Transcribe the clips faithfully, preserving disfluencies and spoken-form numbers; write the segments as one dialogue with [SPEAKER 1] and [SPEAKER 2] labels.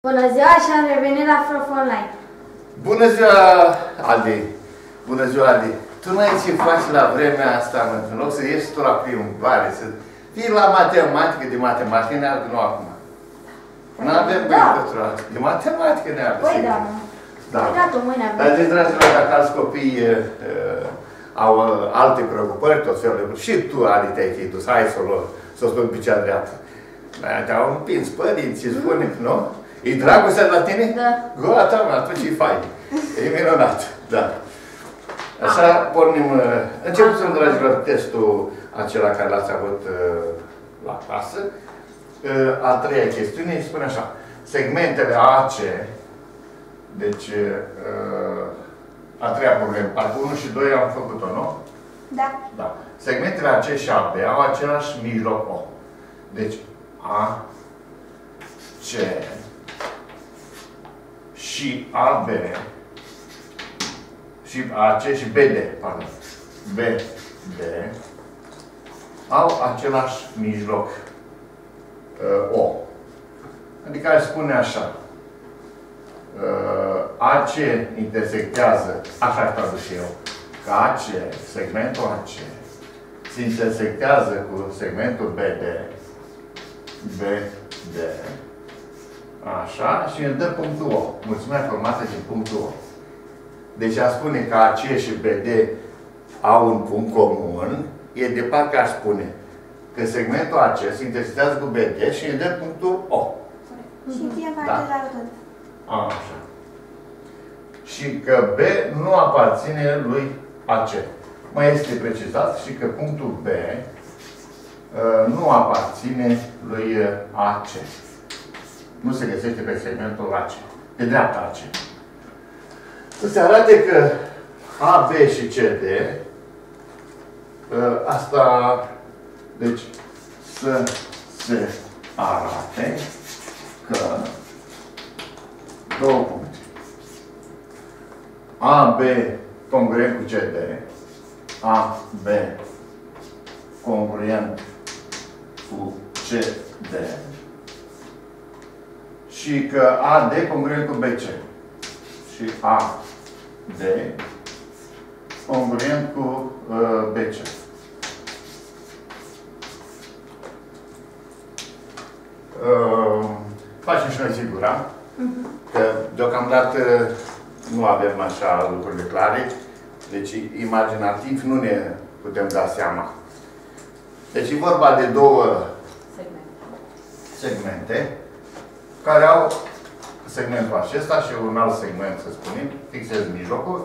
[SPEAKER 1] Bună ziua și am revenit la Prof Online.
[SPEAKER 2] Bună ziua, Aldi! Bună ziua, Aldi! Tu nu ai ce faci la vremea asta, mă, în loc să ieși tu la plimbare, să fii la matematică, de matematică neardă, nu acum. Nu avem băi pentru asta. De matematică neardă.
[SPEAKER 1] Păi da, mă.
[SPEAKER 2] Da.
[SPEAKER 1] Gata, mâine avem.
[SPEAKER 2] Dar de dragilor, dacă alți copii uh, au uh, alte preocupări, tot felul de... Și tu, Aldi, te-ai fi dus, hai să o luăm, să o spun pe cea dreaptă. Te-au împins părinții, spune, nu? E dragostea de la tine?
[SPEAKER 1] Da.
[SPEAKER 2] Gata, mă, atunci e fain. E minunat, da. Așa pornim, începem, dragilor, testul acela care l-ați avut uh, la clasă. Uh, a treia chestiune spune așa. Segmentele A C, deci uh, a treia problemă, parcă unu și doi am făcut-o, nu?
[SPEAKER 1] Da.
[SPEAKER 2] Da. Segmentele A C și A B au același mijloc O. Deci A, C și A B și A C și B D, pardon, B D au același mijloc uh, O. Adică aș spune așa. Uh, A C intersectează, așa aș traduce eu, că A C, segmentul A C, se intersectează cu segmentul B D, B D, așa, și îmi dă punctul O. Mulțimea formată din punctul O. Deci a spune că A C și B D au un punct comun, e de parcă aș spune că segmentul A C se intersectează cu B D și îmi dă punctul O.
[SPEAKER 3] Și fie face
[SPEAKER 2] Da.
[SPEAKER 3] la tot.
[SPEAKER 2] Așa. Și că B nu aparține lui A C. Mai este precizat și că punctul B uh, nu aparține lui uh, A C. Nu se găsește pe segmentul A C. Pe dreapta A C. Să se arate că A, B și C, D, uh, asta, deci, să se arate că două puncte. A, B congruent cu C, D, A, B congruent cu C, D și că A, D congruent cu B, C și A, D congruent cu uh, B, C. Uh, facem și noi sigura că deocamdată nu avem așa lucrurile clare, deci imaginativ nu ne putem da seama. Deci e vorba de două segmente care au segmentul acesta și un alt segment, să spunem, fixez mijlocul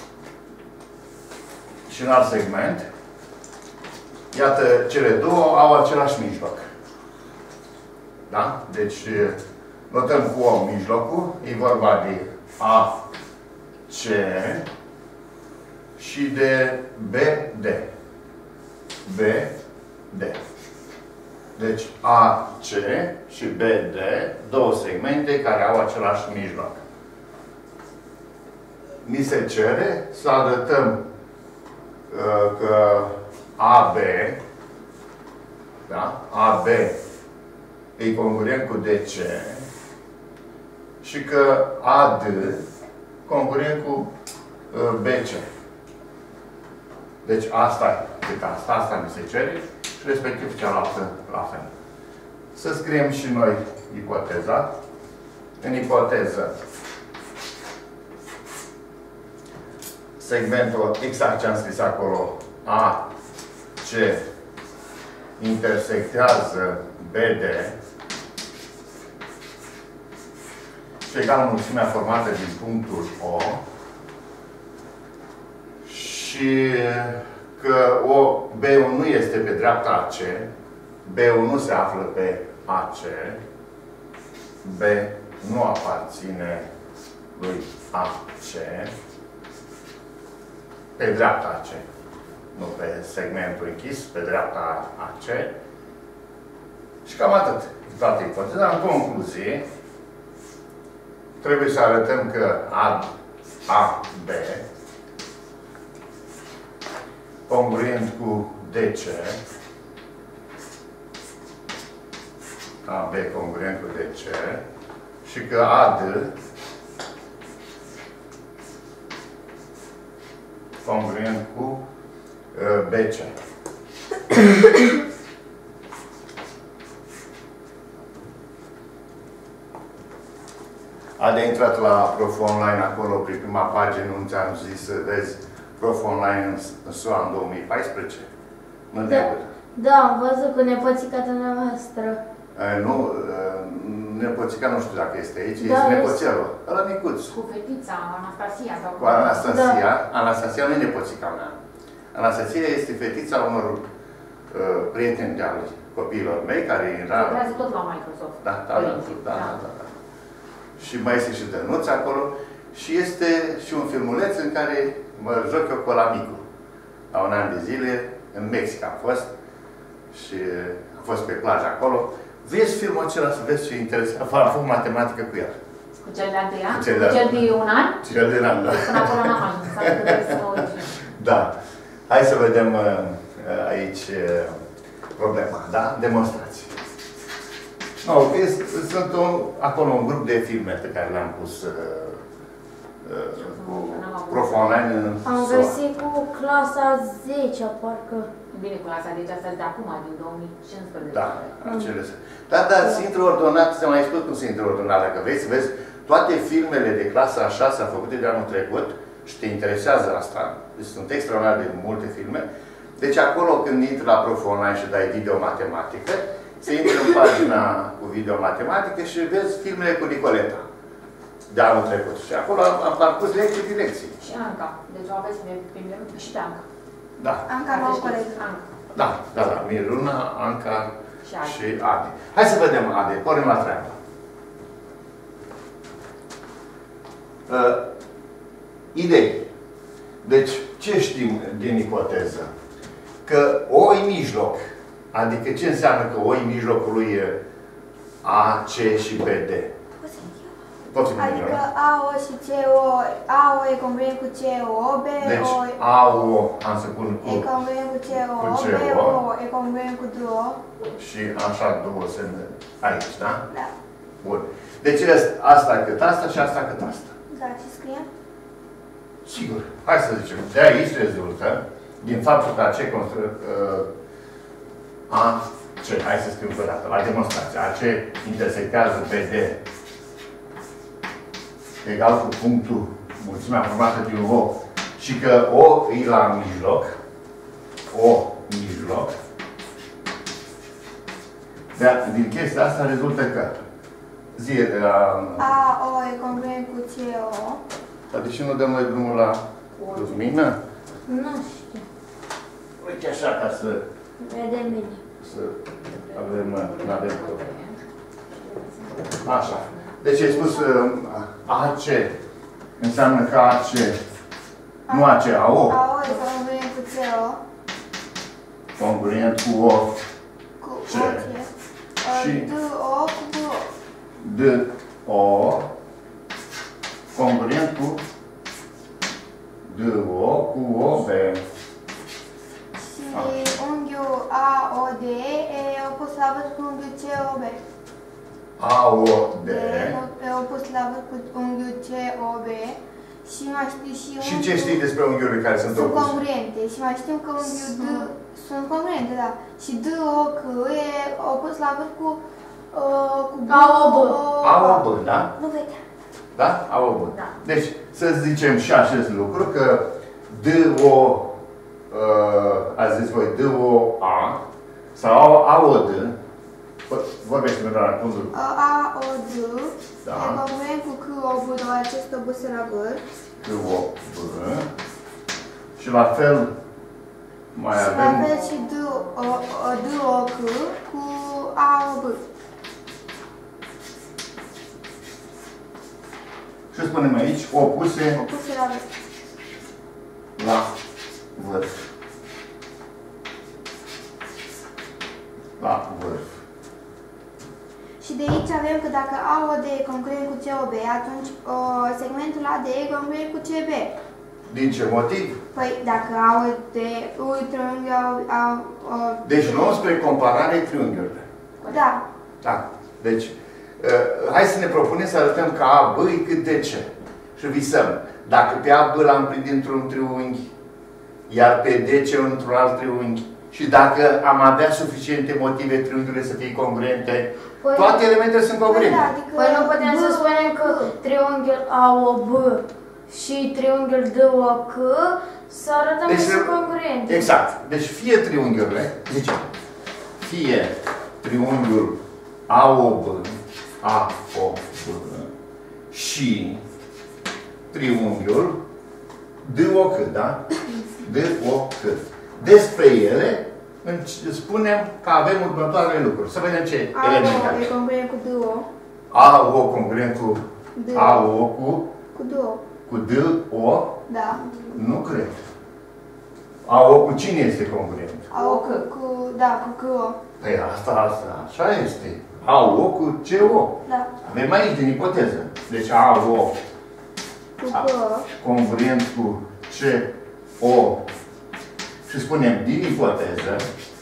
[SPEAKER 2] și un alt segment. Iată, cele două au același mijloc. Da? Deci notăm cu O mijlocul, e vorba de A, C și de B, D. B, D. Deci A, C și B, D, două segmente care au același mijloc. Mi se cere să arătăm uh, că A B, da? A B e congruent cu D C și că A D congruent cu uh, B C. Deci asta e cât asta, asta mi se cere și respectiv cealaltă la fel. Să scriem și noi ipoteza. În ipoteză, segmentul, exact ce am scris acolo, A, C intersectează B D și egal mulțimea formată din punctul O și că o, B unu nu este pe dreapta A C, B unu nu se află pe A C, B nu aparține lui A C, pe dreapta A C, nu pe segmentul închis, pe dreapta A C. Și cam atât. Toate ipoteza. În concluzie, trebuie să arătăm că A, A, B congruent cu D C, A, B congruent cu D C și că A D congruent cu uh, B C. A de intrat la Prof Online acolo, pe prima pagină, nu ți-am zis să vezi Prof Online în, în S U A în două mii paisprezece? Nu
[SPEAKER 1] Da.
[SPEAKER 2] de
[SPEAKER 1] Da, am văzut cu nepoțica dumneavoastră.
[SPEAKER 2] Uh, nu, uh, nepoțica nu știu dacă este aici,
[SPEAKER 1] Da,
[SPEAKER 2] este
[SPEAKER 1] este.
[SPEAKER 2] nepoțelul, ăla micuț.
[SPEAKER 3] Cu fetița Anastasia sau
[SPEAKER 2] Cu Anastasia,
[SPEAKER 1] Da.
[SPEAKER 2] Anastasia nu e nepoțica mea. Anastasia este fetița unor uh, prieteni de-al copiilor mei, care era...
[SPEAKER 3] lucrează tot la Microsoft.
[SPEAKER 2] Da, da, da, da, da, da, da. Și mai este și Dănuț acolo. Și este și un filmuleț în care mă joc eu cu ăla micu. La un an de zile, în Mexic am fost. Și am fost pe plajă acolo. Vezi filmul acela să vezi ce interesant. Am făcut matematică cu el.
[SPEAKER 3] Cu cel de-al doilea?
[SPEAKER 2] Cu
[SPEAKER 3] Cu
[SPEAKER 2] cel
[SPEAKER 3] cel
[SPEAKER 2] de-al-
[SPEAKER 3] de un an?
[SPEAKER 2] Cel de an, da.
[SPEAKER 3] Până acolo n-am ajuns. Să trebuie să mă uit.
[SPEAKER 2] Da. Hai să vedem uh, aici uh, problema, da? Demonstrații. No, este, sunt un, acolo un grup de filme pe care le-am pus uh, uh, cu Prof Online în
[SPEAKER 1] Am
[SPEAKER 2] S U A.
[SPEAKER 1] găsit cu clasa zece, parcă.
[SPEAKER 3] Bine, cu asta, deci asta de acum, din două mii cincisprezece.
[SPEAKER 2] Da, acele sunt. Da, dar se intră ordonat, ți-am mai spus cum se intră ordonat. Dacă vrei să vezi toate filmele de clasa a șasea făcute de anul trecut și te interesează asta, deci sunt extraordinar de multe filme, deci acolo când intri la Prof Online și dai video matematică, se intră în pagina cu video matematică și vezi filmele cu Nicoleta de anul trecut. Și acolo am, am parcurs lecții de lecții.
[SPEAKER 3] Și Anca. Deci o aveți pe primul și pe Anca.
[SPEAKER 2] Da.
[SPEAKER 1] Anca nouă colegă.
[SPEAKER 3] Anca.
[SPEAKER 2] Da, da, da. Miruna, Anca
[SPEAKER 3] Și Adi.
[SPEAKER 2] și Adi. Hai să vedem Adi. Pornim la treabă. Uh, idei. Deci, ce știm din ipoteză? Că O e mijloc. Adică ce înseamnă că O e mijlocul lui A, C și B, D? Poți să
[SPEAKER 4] Adică A O și C O, A O e congruent cu C O, B
[SPEAKER 2] Deci,
[SPEAKER 4] O
[SPEAKER 2] A, O, am să pun
[SPEAKER 4] e
[SPEAKER 2] cu
[SPEAKER 4] congruent cu C O,
[SPEAKER 2] cu C
[SPEAKER 4] B
[SPEAKER 2] O.
[SPEAKER 4] O e congruent cu D O.
[SPEAKER 2] și așa două semne aici, da?
[SPEAKER 4] Da.
[SPEAKER 2] Bun. Deci asta cât asta și asta cât asta.
[SPEAKER 4] Da, ce scrie?
[SPEAKER 2] Sigur. Hai să zicem. De aici rezultă, din faptul că A C constru... Uh, A C, hai să scriu pe dată, la demonstrație. A C intersectează B D egal cu punctul mulțimea formată din O și că O e la mijloc, O mijloc. De din chestia asta rezultă că zi, uh,
[SPEAKER 4] A O e congruent cu C O.
[SPEAKER 2] dar de ce nu dăm noi drumul la lumină?
[SPEAKER 1] Nu știu.
[SPEAKER 2] Uite așa ca să,
[SPEAKER 1] Vedem bine.
[SPEAKER 2] să avem, nu avem tot. Așa. Deci ai spus uh, A C înseamnă că A C, nu A C, A O,
[SPEAKER 4] A O e congruent cu C O.
[SPEAKER 2] congruent cu O,
[SPEAKER 4] Cu
[SPEAKER 2] C.
[SPEAKER 4] O C.
[SPEAKER 2] Și
[SPEAKER 4] D O cu B O.
[SPEAKER 2] D O, congruent cu D O cu O, B.
[SPEAKER 4] Și unghiul A O D e opus la vârf cu unghiul C O B.
[SPEAKER 2] A O D.
[SPEAKER 4] E opus la vârf cu unghiul C O B. Și mai știu și
[SPEAKER 2] Și ce știi despre unghiurile care sunt
[SPEAKER 4] Sunt
[SPEAKER 2] opuse?
[SPEAKER 4] congruente și mai știm că unghiul D sunt congruente, da. Și D O C e opus la vârf cu uh, cu B
[SPEAKER 1] A O B.
[SPEAKER 2] A O B, da?
[SPEAKER 4] Nu vedeam.
[SPEAKER 2] Da? A O B.
[SPEAKER 3] Da.
[SPEAKER 2] Deci, să zicem și acest lucru, că D O, uh, ați zis voi, D O A, sau A O D, vorbește-mi doar la cuvântul.
[SPEAKER 4] A O D
[SPEAKER 2] Da.
[SPEAKER 4] e congruent cu C O B, doar acest obus la vârf.
[SPEAKER 2] D O B. Și la fel, mai
[SPEAKER 4] Și la
[SPEAKER 2] avem...
[SPEAKER 4] fel și D O D O C cu A O B.
[SPEAKER 2] Și spunem aici, opuse
[SPEAKER 4] Opuse la vârf.
[SPEAKER 2] la vârf. La vârf.
[SPEAKER 4] Și de aici avem că dacă A O D e congruent cu C O B, atunci uh, segmentul A D e congruent cu C B.
[SPEAKER 2] Din ce motiv?
[SPEAKER 4] Păi dacă A O D, ui, triunghiul A O D...
[SPEAKER 2] Deci luăm spre comparare triunghiurile.
[SPEAKER 4] Da.
[SPEAKER 2] Da. Deci, hai să ne propunem să arătăm că A B e cât de C. Și visăm. Dacă pe A B l-am prins dintr-un triunghi, iar pe D C într-un alt triunghi, și dacă am avea suficiente motive triunghiurile să fie congruente,
[SPEAKER 1] Păi,
[SPEAKER 2] toate elementele sunt congruente.
[SPEAKER 4] Da, adică
[SPEAKER 1] păi nu putem să
[SPEAKER 4] B,
[SPEAKER 1] spunem că triunghiul A O B și triunghiul D O C să arătăm că
[SPEAKER 2] Deci,
[SPEAKER 1] sunt congruente.
[SPEAKER 2] Exact. Deci fie triunghiurile, zicem, fie triunghiul A O B, A O B și triunghiul D O C, da? D O C. Despre ele spunem că avem următoarele lucruri. Să vedem ce
[SPEAKER 4] A
[SPEAKER 2] elemente
[SPEAKER 4] O
[SPEAKER 2] avem.
[SPEAKER 4] e congruent cu D O.
[SPEAKER 2] A O congruent cu
[SPEAKER 4] D
[SPEAKER 2] A O cu,
[SPEAKER 4] cu D O.
[SPEAKER 2] cu D O?
[SPEAKER 4] Da.
[SPEAKER 2] Nu cred. A O cu cine este congruent?
[SPEAKER 4] A O cu, cu da, cu C O.
[SPEAKER 2] Păi asta, asta, așa este. A O cu C O.
[SPEAKER 4] Da.
[SPEAKER 2] Avem aici din ipoteză. Deci A O
[SPEAKER 4] Cu C O.
[SPEAKER 2] congruent cu C O. Și spunem din ipoteză.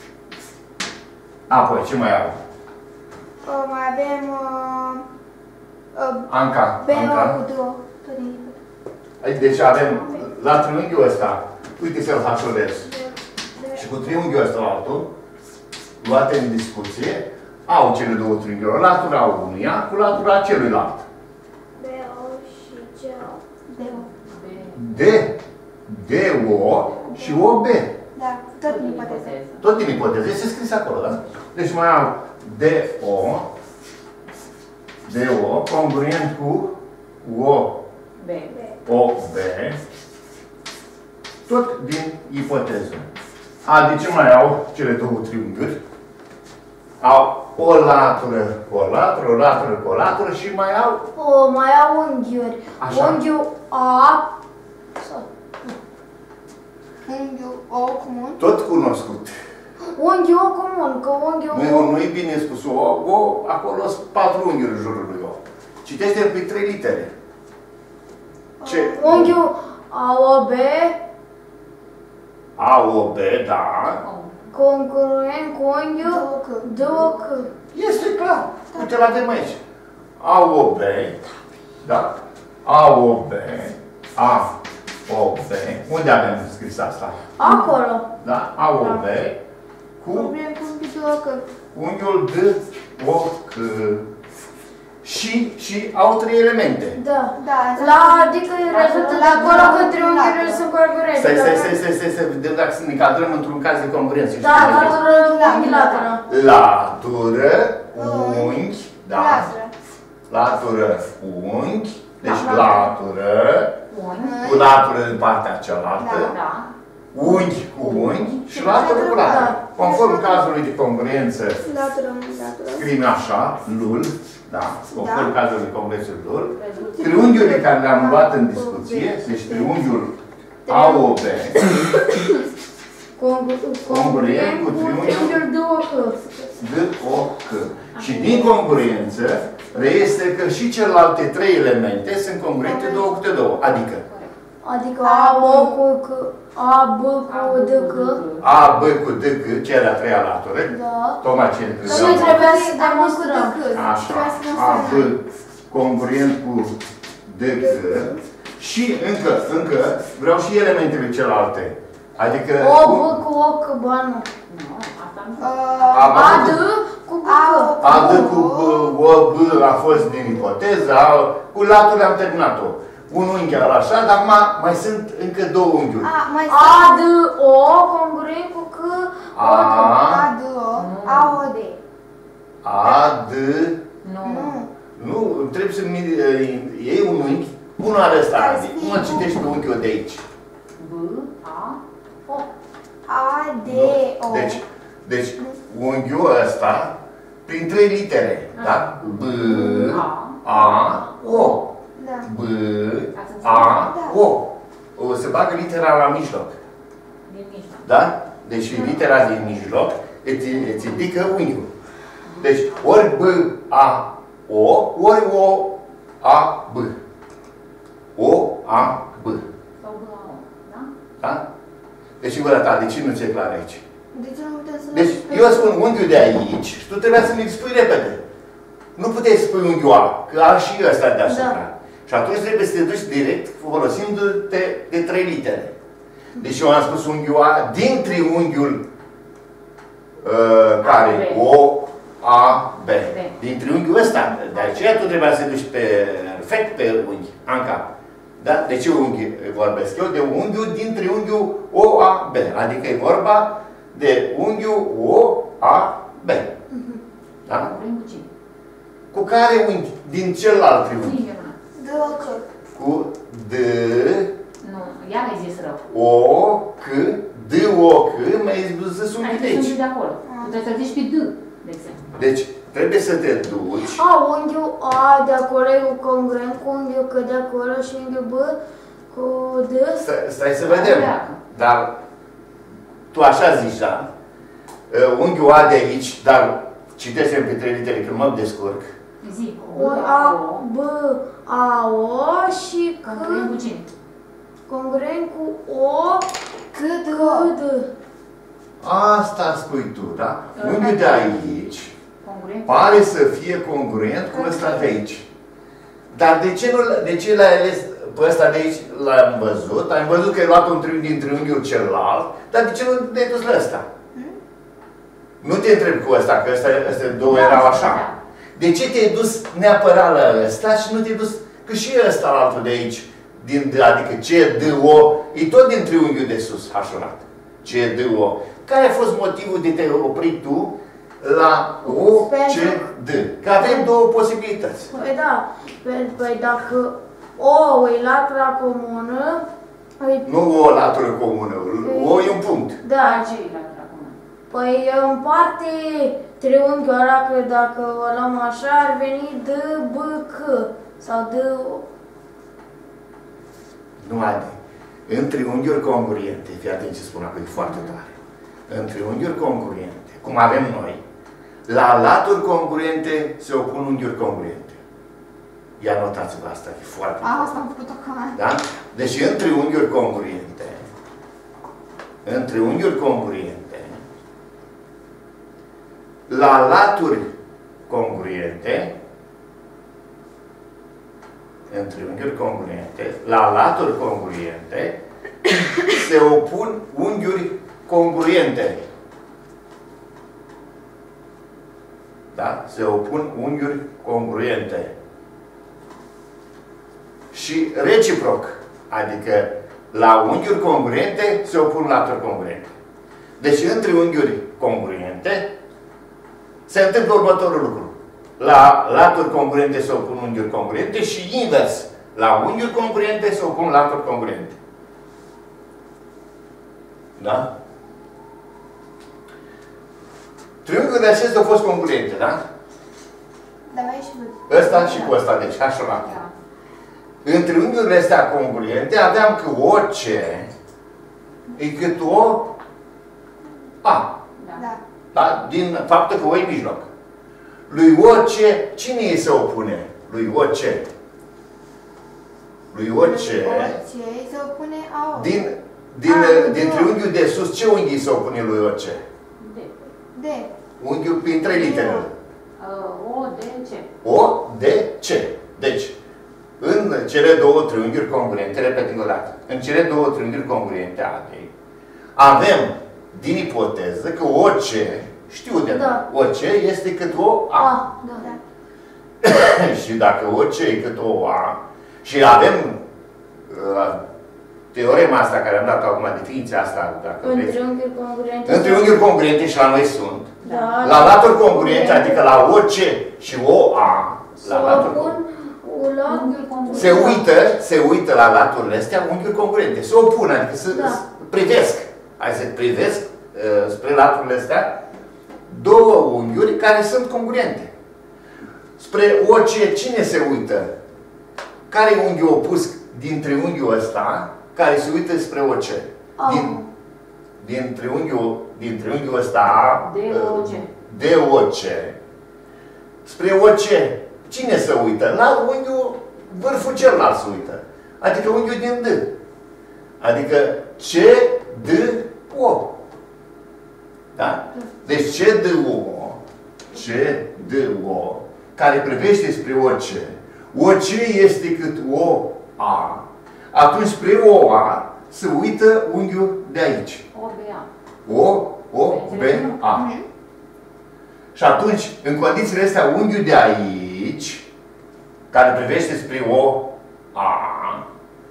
[SPEAKER 2] Apoi, ce mai au?
[SPEAKER 4] Uh, mai avem uh, uh,
[SPEAKER 2] Anca.
[SPEAKER 4] B O
[SPEAKER 2] Anca.
[SPEAKER 4] cu D O. Tot din ipoteză.
[SPEAKER 2] Deci avem la triunghiul ăsta, uite să-l hașolez. Și cu triunghiul ăsta altul, luate în discuție, au cele două triunghiuri, latura unuia cu latura celuilalt.
[SPEAKER 1] B O și C O.
[SPEAKER 4] D O.
[SPEAKER 2] D, D O și O B.
[SPEAKER 4] Da, tot din ipoteză.
[SPEAKER 2] Tot din ipoteză, este scris acolo, da? Deci mai am D O, D O, congruent cu O,
[SPEAKER 3] B.
[SPEAKER 2] O B, tot din ipoteză. A, de ce mai au cele două triunghiuri? Au o latură cu o latură, o latură cu o latură și mai au...
[SPEAKER 1] O, mai au unghiuri.
[SPEAKER 2] Așa.
[SPEAKER 1] Unghiul A sau
[SPEAKER 4] Unghiul O comun.
[SPEAKER 2] Tot cunoscut.
[SPEAKER 1] unghiul O comun, că unghiul
[SPEAKER 2] Nu, nu-i bine spus O, O, acolo sunt patru unghiuri în jurul lui O. Citește pe trei litere. Ce?
[SPEAKER 1] unghiul A O B
[SPEAKER 2] A, O, B, da.
[SPEAKER 1] congruent cu unghiul D O C.
[SPEAKER 2] Este clar. Uite, l-avem aici. A, O, B, da. A, O, B, A, O, B. Unde avem scris asta?
[SPEAKER 1] Acolo.
[SPEAKER 2] Da? A, O, B, cu
[SPEAKER 4] Congruent cu unghiul D O C.
[SPEAKER 2] unghiul D, O, C. Și, și au trei elemente.
[SPEAKER 1] Da.
[SPEAKER 4] Da,
[SPEAKER 1] La, adică rezultă de acolo că triunghiurile sunt congruente.
[SPEAKER 2] Stai, stai, stai, stai, stai, să vedem dacă ne încadrăm într-un caz de congruență.
[SPEAKER 1] Da, latură, unghi, latură.
[SPEAKER 2] Latură, unghi, da.
[SPEAKER 4] Latură.
[SPEAKER 2] Latură, unghi. Deci
[SPEAKER 1] Da.
[SPEAKER 2] latură,
[SPEAKER 3] Unghi.
[SPEAKER 2] cu latură în partea cealaltă.
[SPEAKER 4] Da.
[SPEAKER 3] Da.
[SPEAKER 2] Unghi cu unghi și latură cu latură.
[SPEAKER 1] Da.
[SPEAKER 2] Conform cazului de congruență,
[SPEAKER 4] Latură, unghi, latură.
[SPEAKER 2] scrim așa, lul, da, conform
[SPEAKER 4] Da.
[SPEAKER 2] cazului de congruență lul. Triunghiurile care le-am luat în discuție, deci triunghiul A O B,
[SPEAKER 1] Congruent cu triunghiul D O C.
[SPEAKER 2] D O C. Și din congruență reiese că și celelalte trei elemente sunt congruente două câte două. Adică
[SPEAKER 1] Adică A O cu C, A B cu D C.
[SPEAKER 2] A, B cu D, C, cea de-a treia latură.
[SPEAKER 1] Da.
[SPEAKER 2] Tocmai ce
[SPEAKER 1] Dar noi
[SPEAKER 2] trebuia.
[SPEAKER 1] trebuia să demonstrăm.
[SPEAKER 2] Așa, A, B congruent cu D, C. Și încă, încă, vreau și elementele celelalte. Adică...
[SPEAKER 1] O B cu O C, ba nu.
[SPEAKER 3] Nu, asta nu.
[SPEAKER 4] Uh,
[SPEAKER 2] Am
[SPEAKER 1] A
[SPEAKER 2] avut-
[SPEAKER 1] D cu B
[SPEAKER 4] A,
[SPEAKER 1] C.
[SPEAKER 2] A, D cu B, O, B a fost din ipoteză, A, cu latura am terminat-o. Un unghi era așa, dar acum mai sunt încă două unghiuri.
[SPEAKER 4] A, mai
[SPEAKER 1] A D O congruent cu C.
[SPEAKER 2] A,
[SPEAKER 4] A, D, O, A, O, D.
[SPEAKER 2] A, D,
[SPEAKER 3] Nu.
[SPEAKER 4] Nu.
[SPEAKER 2] nu, trebuie să mi- iei un unghi, pun la ăsta,
[SPEAKER 4] Care să
[SPEAKER 2] adică,
[SPEAKER 4] fie
[SPEAKER 2] cum îl
[SPEAKER 4] cu-
[SPEAKER 2] citești pe unghiul de aici?
[SPEAKER 3] B, A,
[SPEAKER 1] O.
[SPEAKER 4] A, D, O.
[SPEAKER 2] Deci, deci unghiul ăsta, prin trei litere, da? B, A, O.
[SPEAKER 4] Da.
[SPEAKER 2] B, A,
[SPEAKER 4] Da.
[SPEAKER 2] O. O să bagă litera la mijloc.
[SPEAKER 3] din mijloc.
[SPEAKER 2] Da? Deci litera din mijloc îți, îți indică unghiul. Deci ori B, A, O, ori O, A, B. O, A, B.
[SPEAKER 3] Sau B, A, O. Da?
[SPEAKER 2] Da? Deci încă o dată, de ce nu ți-e clar aici?
[SPEAKER 4] De ce nu putem să
[SPEAKER 2] Deci eu spun unghiul de aici și tu trebuia să mi spui repede. nu puteai să spui unghiul A, că A și ăsta deasupra.
[SPEAKER 1] Da.
[SPEAKER 2] Și atunci trebuie să te duci direct folosindu-te de trei litere. Deci eu am spus unghiul A din triunghiul uh, care? O, A, B. Din triunghiul ăsta. De aceea tu trebuia să te duci perfect pe unghi, Anca. Da? De ce unghi vorbesc eu? De unghiul din triunghiul O, A, B. Adică e vorba de unghiul O, A, B. Da?
[SPEAKER 3] Congruent cu cine?
[SPEAKER 2] Cu care unghi? Din celălalt triunghi.
[SPEAKER 3] Cine e
[SPEAKER 4] D, O, C.
[SPEAKER 2] Cu D,
[SPEAKER 3] Nu, ea mi-ai zis rău.
[SPEAKER 2] O, C, D, O, C, mai zis unghi de
[SPEAKER 3] Ai
[SPEAKER 2] aici.
[SPEAKER 3] sunt de acolo. Tu trebuie să zici pe D, de exemplu.
[SPEAKER 2] Deci, trebuie să te duci.
[SPEAKER 1] A, unghiul A de acolo e congruent cu unghiul C de acolo și unghiul B cu D.
[SPEAKER 2] Stai, stai să vedem. Dar tu așa zici, da? Uh, unghiul A de aici, dar citește-mi pe trei litere, că mă descurc.
[SPEAKER 3] Zic,
[SPEAKER 1] O, A, B, A, O și C.
[SPEAKER 3] Congruent cu cine?
[SPEAKER 1] Congruent cu O,
[SPEAKER 4] C, D,
[SPEAKER 1] C,
[SPEAKER 4] O.
[SPEAKER 1] D.
[SPEAKER 2] Asta spui tu, da? Unghiul de aici
[SPEAKER 3] Congruent.
[SPEAKER 2] pare să fie congruent cu ăsta de aici. Dar de ce, nu, de ce l-ai ales pe ăsta de aici? L-am văzut, am văzut că ai luat un triunghi din triunghiul celălalt, dar de ce nu te-ai dus la ăsta? Nu te întreb cu ăsta, că ăsta, ăsta două
[SPEAKER 3] Da,
[SPEAKER 2] erau așa.
[SPEAKER 3] da.
[SPEAKER 2] De ce te-ai dus neapărat la ăsta și nu te-ai dus, că și ăsta la altul de aici, din, adică C, D, O, e tot din triunghiul de sus, hașurat. C, D, O. Care a fost motivul de te opri tu la O, C, D? Că avem două posibilități.
[SPEAKER 1] Păi da, păi, păi dacă O e latura comună, păi,
[SPEAKER 2] Nu o latură comună, O e un punct.
[SPEAKER 1] da,
[SPEAKER 3] Da, ce e la acum?
[SPEAKER 1] păi împarte triunghiul ăla, că dacă o luăm așa, ar veni D, B, C. Sau D,
[SPEAKER 2] Nu, Adi. În triunghiuri congruente, fii atent ce spun acum, e foarte tare. În triunghiuri congruente, cum avem noi, la laturi congruente se opun unghiuri congruente. Ia notați-vă asta, e foarte
[SPEAKER 4] A,
[SPEAKER 2] important.
[SPEAKER 4] asta am făcut acum.
[SPEAKER 2] Da? Deci în triunghiuri congruente, în triunghiuri congruente, la laturi congruente, în triunghiuri congruente, la laturi congruente, se opun unghiuri congruente. Da? Se opun unghiuri congruente. Și reciproc. Adică la unghiuri congruente se opun laturi congruente. Deci în triunghiuri congruente se întâmplă următorul lucru. La laturi congruente se opun unghiuri congruente și invers. La unghiuri congruente se opun laturi congruente. Da? Triunghiurile acestea au fost congruente, da?
[SPEAKER 4] Da, mai e și văd.
[SPEAKER 2] Ăsta și cu ăsta, deci hașurat.
[SPEAKER 3] Da.
[SPEAKER 2] În triunghiurile astea congruente aveam că O C e cât O A.
[SPEAKER 3] Da.
[SPEAKER 4] Da.
[SPEAKER 2] Da? Din faptul că O e mijloc. Lui O C, cine îi se opune? Lui O C. Lui O C,
[SPEAKER 4] O, C, se opune A, O.
[SPEAKER 2] din, din,
[SPEAKER 1] A,
[SPEAKER 2] din
[SPEAKER 1] da.
[SPEAKER 2] triunghiul de sus, ce unghi îi se opune lui O C?
[SPEAKER 3] D.
[SPEAKER 4] D.
[SPEAKER 2] Unghiul prin trei litere.
[SPEAKER 3] Uh, O, D, C.
[SPEAKER 2] O, D, C. Deci, în cele două triunghiuri congruente, repet încă o dată, în cele două triunghiuri congruente ale, avem din ipoteză că O C, știu de
[SPEAKER 1] Da.
[SPEAKER 2] O C este cât O A.
[SPEAKER 1] A, da.
[SPEAKER 4] Da.
[SPEAKER 2] Și dacă O C e cât O A, și avem uh, teorema asta care am dat acum, definiția asta, dacă
[SPEAKER 1] În
[SPEAKER 2] vreți,
[SPEAKER 1] triunghiuri congruente.
[SPEAKER 2] în triunghiuri congruente și la noi sunt,
[SPEAKER 1] Da.
[SPEAKER 2] la laturi congruente, adică la O C și O A,
[SPEAKER 1] Să
[SPEAKER 2] la laturi
[SPEAKER 1] opun un lat.
[SPEAKER 3] Unghiuri congruente.
[SPEAKER 2] se uită, se uită la laturile astea unghiuri congruente, se opun, adică să
[SPEAKER 1] Da.
[SPEAKER 2] să privesc, hai să privesc uh, spre laturile astea două unghiuri care sunt congruente. Spre O C, cine se uită? Care e unghiul opus din triunghiul ăsta care se uită spre O C?
[SPEAKER 1] A.
[SPEAKER 2] Din, din, triunghiul, din triunghiul ăsta
[SPEAKER 3] D, O, C.
[SPEAKER 2] D, O, C. Spre O C, cine se uită? La unghiul, vârful celălalt se uită. Adică unghiul din D. Adică C, D, O. Da? Deci C, D, O, C, D, O, care privește spre O C, O C este cât O A, atunci spre O A se uită unghiul de aici.
[SPEAKER 3] O, B, A.
[SPEAKER 2] O, O, B, A. Și atunci, în condițiile astea, unghiul de aici, care privește spre O A,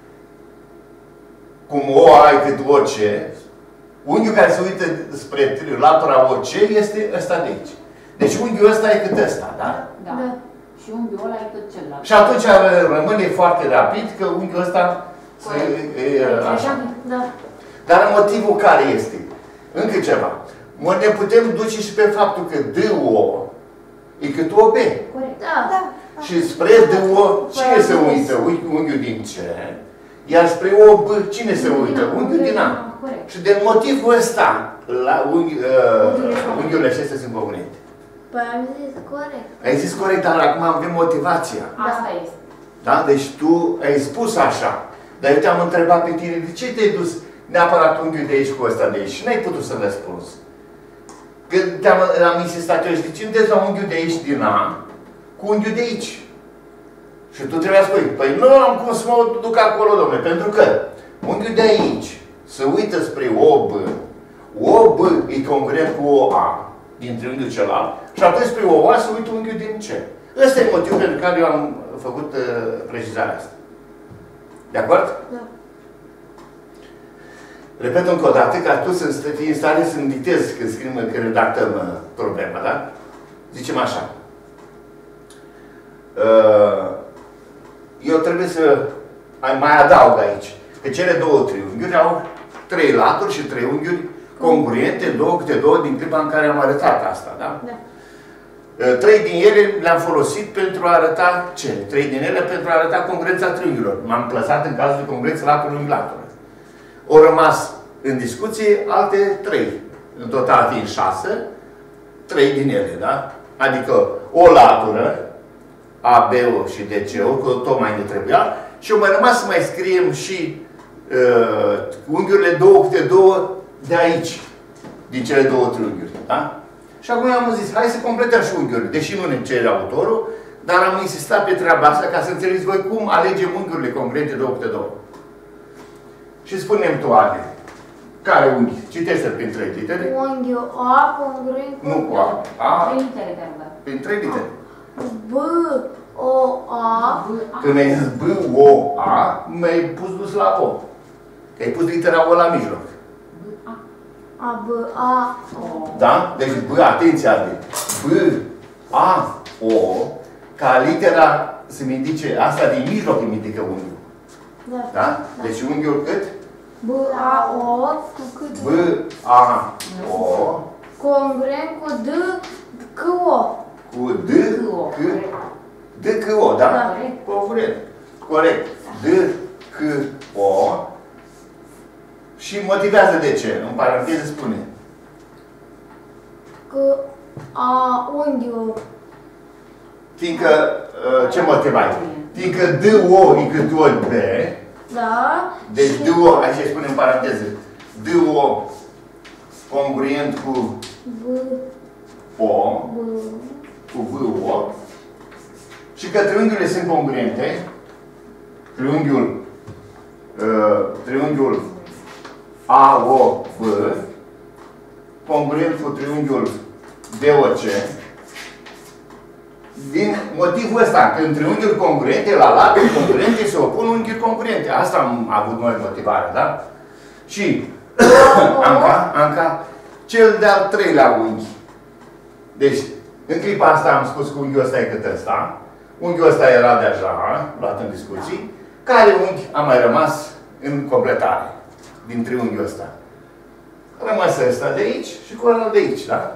[SPEAKER 2] cum O A e cât O C, unghiul care se uită spre latura O C este ăsta de aici. Deci unghiul ăsta e cât ăsta, da?
[SPEAKER 3] Da.
[SPEAKER 1] Da.
[SPEAKER 3] Și unghiul ăla e cât celălalt.
[SPEAKER 2] Și atunci rămâne foarte rapid că unghiul ăsta se, e, așa.
[SPEAKER 1] Da.
[SPEAKER 2] Dar motivul care este? Încă ceva. Ne putem duce și pe faptul că D O e cât O B.
[SPEAKER 3] Corect.
[SPEAKER 1] Da.
[SPEAKER 4] Da.
[SPEAKER 2] Și spre D O cine se uită? Unghiul din C. Iar spre O B cine se uită? Unghiul din A.
[SPEAKER 3] Corect.
[SPEAKER 2] Și de motivul ăsta, la unghi, uh, unghiurile acestea sunt congruente.
[SPEAKER 1] Păi am zis corect.
[SPEAKER 2] Ai zis corect, dar acum avem motivația.
[SPEAKER 3] Asta este.
[SPEAKER 2] Da? Deci tu ai spus așa. Dar eu te-am întrebat pe tine, de ce te-ai dus neapărat unghiul de aici cu ăsta de aici? Și n-ai putut să răspunzi. Că te-am am insistat eu și de ce nu te la unghiul de aici din A cu unghiul de aici? Și tu trebuia să spui, păi nu am cum să mă duc acolo, domnule, pentru că unghiul de aici se uită spre O B, O B e congruent cu O A din triunghiul celălalt și atunci spre O A se uită unghiul din C. Ăsta e motivul pentru care eu am făcut uh, precizarea asta. De acord?
[SPEAKER 1] Da.
[SPEAKER 2] Repet încă o dată, ca tu să fii în stare să-mi dictezi când scriem, când redactăm uh, problema, da? Zicem așa. Uh, eu trebuie să mai adaug aici că cele două triunghiuri au trei laturi și trei unghiuri congruente, două câte două din clipa în care am arătat asta, da?
[SPEAKER 1] Da.
[SPEAKER 2] Trei din ele le-am folosit pentru a arăta ce? Trei din ele pentru a arăta congruența triunghiilor. M-am plasat în cazul de congruență latură-unghi-latură. Au rămas în discuție alte trei. În total fiind șase, trei din ele, da? Adică o latură, A B O și D C O, că tocmai ne trebuia, și au mai rămas să mai scriem și uh, unghiurile două câte două de aici, din cele două triunghiuri, da? Și acum am zis, hai să completăm și unghiurile, deși nu ne cere autorul, dar am insistat pe treaba asta ca să înțelegeți voi cum alegem unghiurile congruente două câte două. Și spunem tu, Ale, care unghi? Citește-l prin trei litere.
[SPEAKER 1] Unghiul A congruent cu
[SPEAKER 2] Nu cu A. A.
[SPEAKER 3] Trei litere, te rugăm.
[SPEAKER 2] Prin trei litere.
[SPEAKER 1] B O A.
[SPEAKER 2] Când mi-ai zis B O A, mi-ai pus dus la O. Că ai pus litera O la mijloc.
[SPEAKER 1] A B A O.
[SPEAKER 2] Da? Deci B, atenția de B A O, ca litera să-mi indice, asta din mijloc îmi indică unghiul.
[SPEAKER 1] Da.
[SPEAKER 2] Da? Deci unghiul cât?
[SPEAKER 1] B A O cu cât?
[SPEAKER 2] B A O
[SPEAKER 1] Congruent cu D C O.
[SPEAKER 2] cu D C D C O, da?
[SPEAKER 1] Da.
[SPEAKER 2] Congruent. Corect. D C O și motivează de ce. În paranteză spune.
[SPEAKER 1] Că A unghiul.
[SPEAKER 2] Fiindcă, ce motiv ai? Fiindcă D O e cât ori B,
[SPEAKER 1] Da.
[SPEAKER 2] deci D O, aici spune în paranteză, D O congruent cu
[SPEAKER 1] B
[SPEAKER 2] O,
[SPEAKER 1] B
[SPEAKER 2] cu V O, și că triunghiurile sunt congruente, triunghiul, uh, triunghiul A O B, congruent cu triunghiul D O C, din motivul ăsta, că în triunghiuri congruente, la laturi congruente se opun unghiuri congruente. Asta am avut noi motivarea, da? Și Anca, Anca, cel de-al treilea unghi. Deci, în clipa asta am spus că unghiul ăsta e cât ăsta. Unghiul ăsta era deja luat în discuții. Care unghi a mai rămas în completare din triunghiul ăsta? A rămas ăsta de aici și cu ăla de aici, da?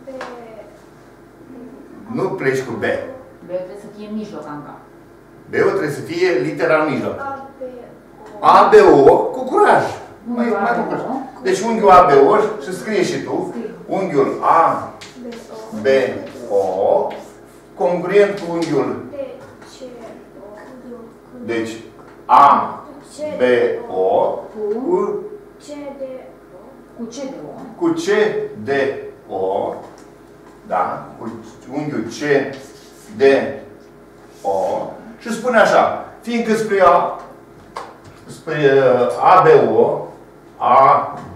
[SPEAKER 2] Nu pleci cu B.
[SPEAKER 3] B trebuie să fie în mijloc, Anca.
[SPEAKER 2] B-ul trebuie să fie litera în mijloc.
[SPEAKER 4] A B O.
[SPEAKER 2] A B O cu curaj. Mai, mai cu curaj. Deci unghiul A B O și scrie și tu. Unghiul A B O congruent cu unghiul. Deci A B O cu
[SPEAKER 4] C D O.
[SPEAKER 3] Cu ce de O?
[SPEAKER 2] cu C D O, da, cu unghiul C de O și spune așa, fiindcă spre A, spre A B O, A B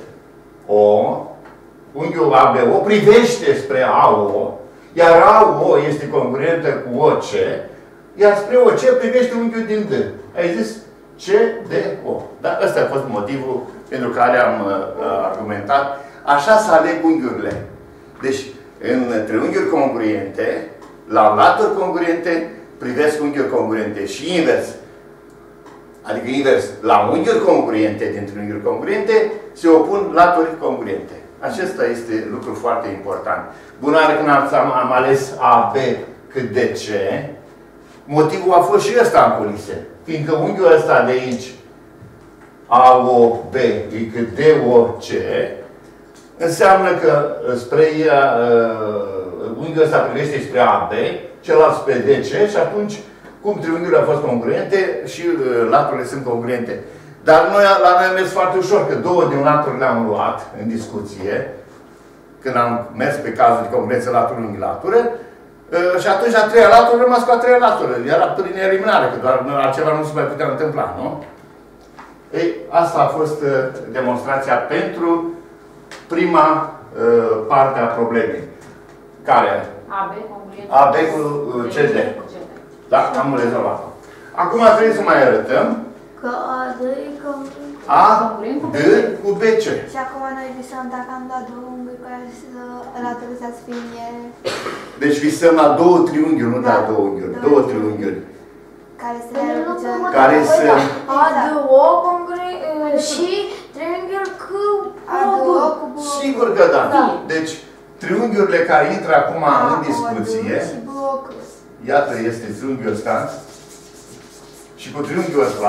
[SPEAKER 2] O, unghiul A B O privește spre A O, iar A O este congruentă cu O C, iar spre O C privește unghiul din D. Ai zis C D O. Da? Ăsta a fost motivul pentru care am uh, argumentat. Așa să aleg unghiurile. Deci, în triunghiuri congruente, la laturi congruente, privesc unghiuri congruente și invers. Adică invers, la unghiuri congruente, din triunghiuri congruente, se opun laturi congruente. Acesta este lucru foarte important. Bună când am, am ales A B cât de C, motivul a fost și ăsta în culise. Fiindcă unghiul ăsta de aici, A O B, e cât D O C, înseamnă că spre uh, unghiul ăsta privește spre A B, celălalt spre D C și atunci, cum triunghiurile au fost congruente și uh, laturile sunt congruente. Dar noi, la noi a mers foarte ușor, că două din laturi le-am luat în discuție, când am mers pe cazul de congruență latură-unghi-latură, uh, și atunci a treia latură rămas cu a treia latură. Era prin eliminare, că doar altceva nu se mai putea întâmpla, nu? Ei, asta a fost uh, demonstrația pentru prima uh, parte a problemei. Care?
[SPEAKER 3] A B congruent.
[SPEAKER 2] A B cu uh, C D. Da? Am rezolvat-o. Acum trebuie să mai arătăm
[SPEAKER 1] Că A D e congruent.
[SPEAKER 2] A D cu B C.
[SPEAKER 4] Și acum noi visăm dacă am luat două unghiuri care să latură să fie...
[SPEAKER 2] Deci visăm la două triunghiuri, nu
[SPEAKER 4] Da.
[SPEAKER 2] la două unghiuri. Două triunghiuri.
[SPEAKER 4] Care să le arătă
[SPEAKER 2] Care să...
[SPEAKER 1] A D O congruent și triunghiul cu
[SPEAKER 4] A D O
[SPEAKER 1] O B.
[SPEAKER 4] cu B.
[SPEAKER 2] Sigur că da.
[SPEAKER 1] Da.
[SPEAKER 2] Deci, triunghiurile care intră acum în discuție,
[SPEAKER 4] și bloc.
[SPEAKER 2] iată, este triunghiul ăsta, și cu triunghiul ăsta,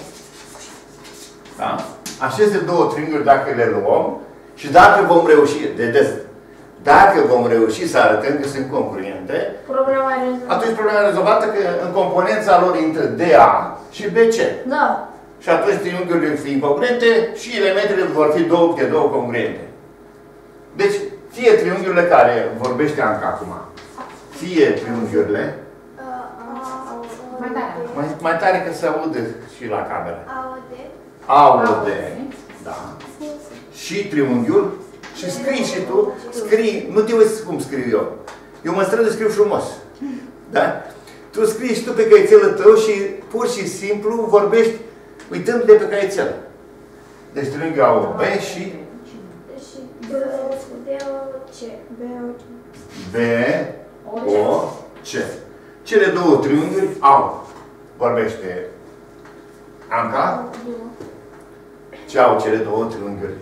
[SPEAKER 2] da? Aceste două triunghiuri, dacă le luăm, și dacă vom reuși, de des, dacă vom reuși să arătăm că sunt congruente,
[SPEAKER 1] Problema e rezolvată.
[SPEAKER 2] atunci problema e rezolvată că în componența lor intră D A și B C.
[SPEAKER 1] Da.
[SPEAKER 2] Și atunci triunghiurile fiind congruente și elementele vor fi două câte două congruente. Deci, fie triunghiurile care vorbește Anca acum, fie triunghiurile,
[SPEAKER 3] Mai tare.
[SPEAKER 2] mai, mai tare că se aude și la cameră.
[SPEAKER 4] A O D.
[SPEAKER 2] A O D, da. Și triunghiul, și scrii și tu, scrii, nu te uiți cum scriu eu. Eu mă strădui, scriu frumos. Da? Tu scrii și tu pe caițelul tău și pur și simplu vorbești uitând de pe caițel. Deci triunghiul A O B și
[SPEAKER 1] Și D O C. B O C.
[SPEAKER 2] B O C. Cele două triunghiuri au. Vorbește Anca. Ce au cele două triunghiuri?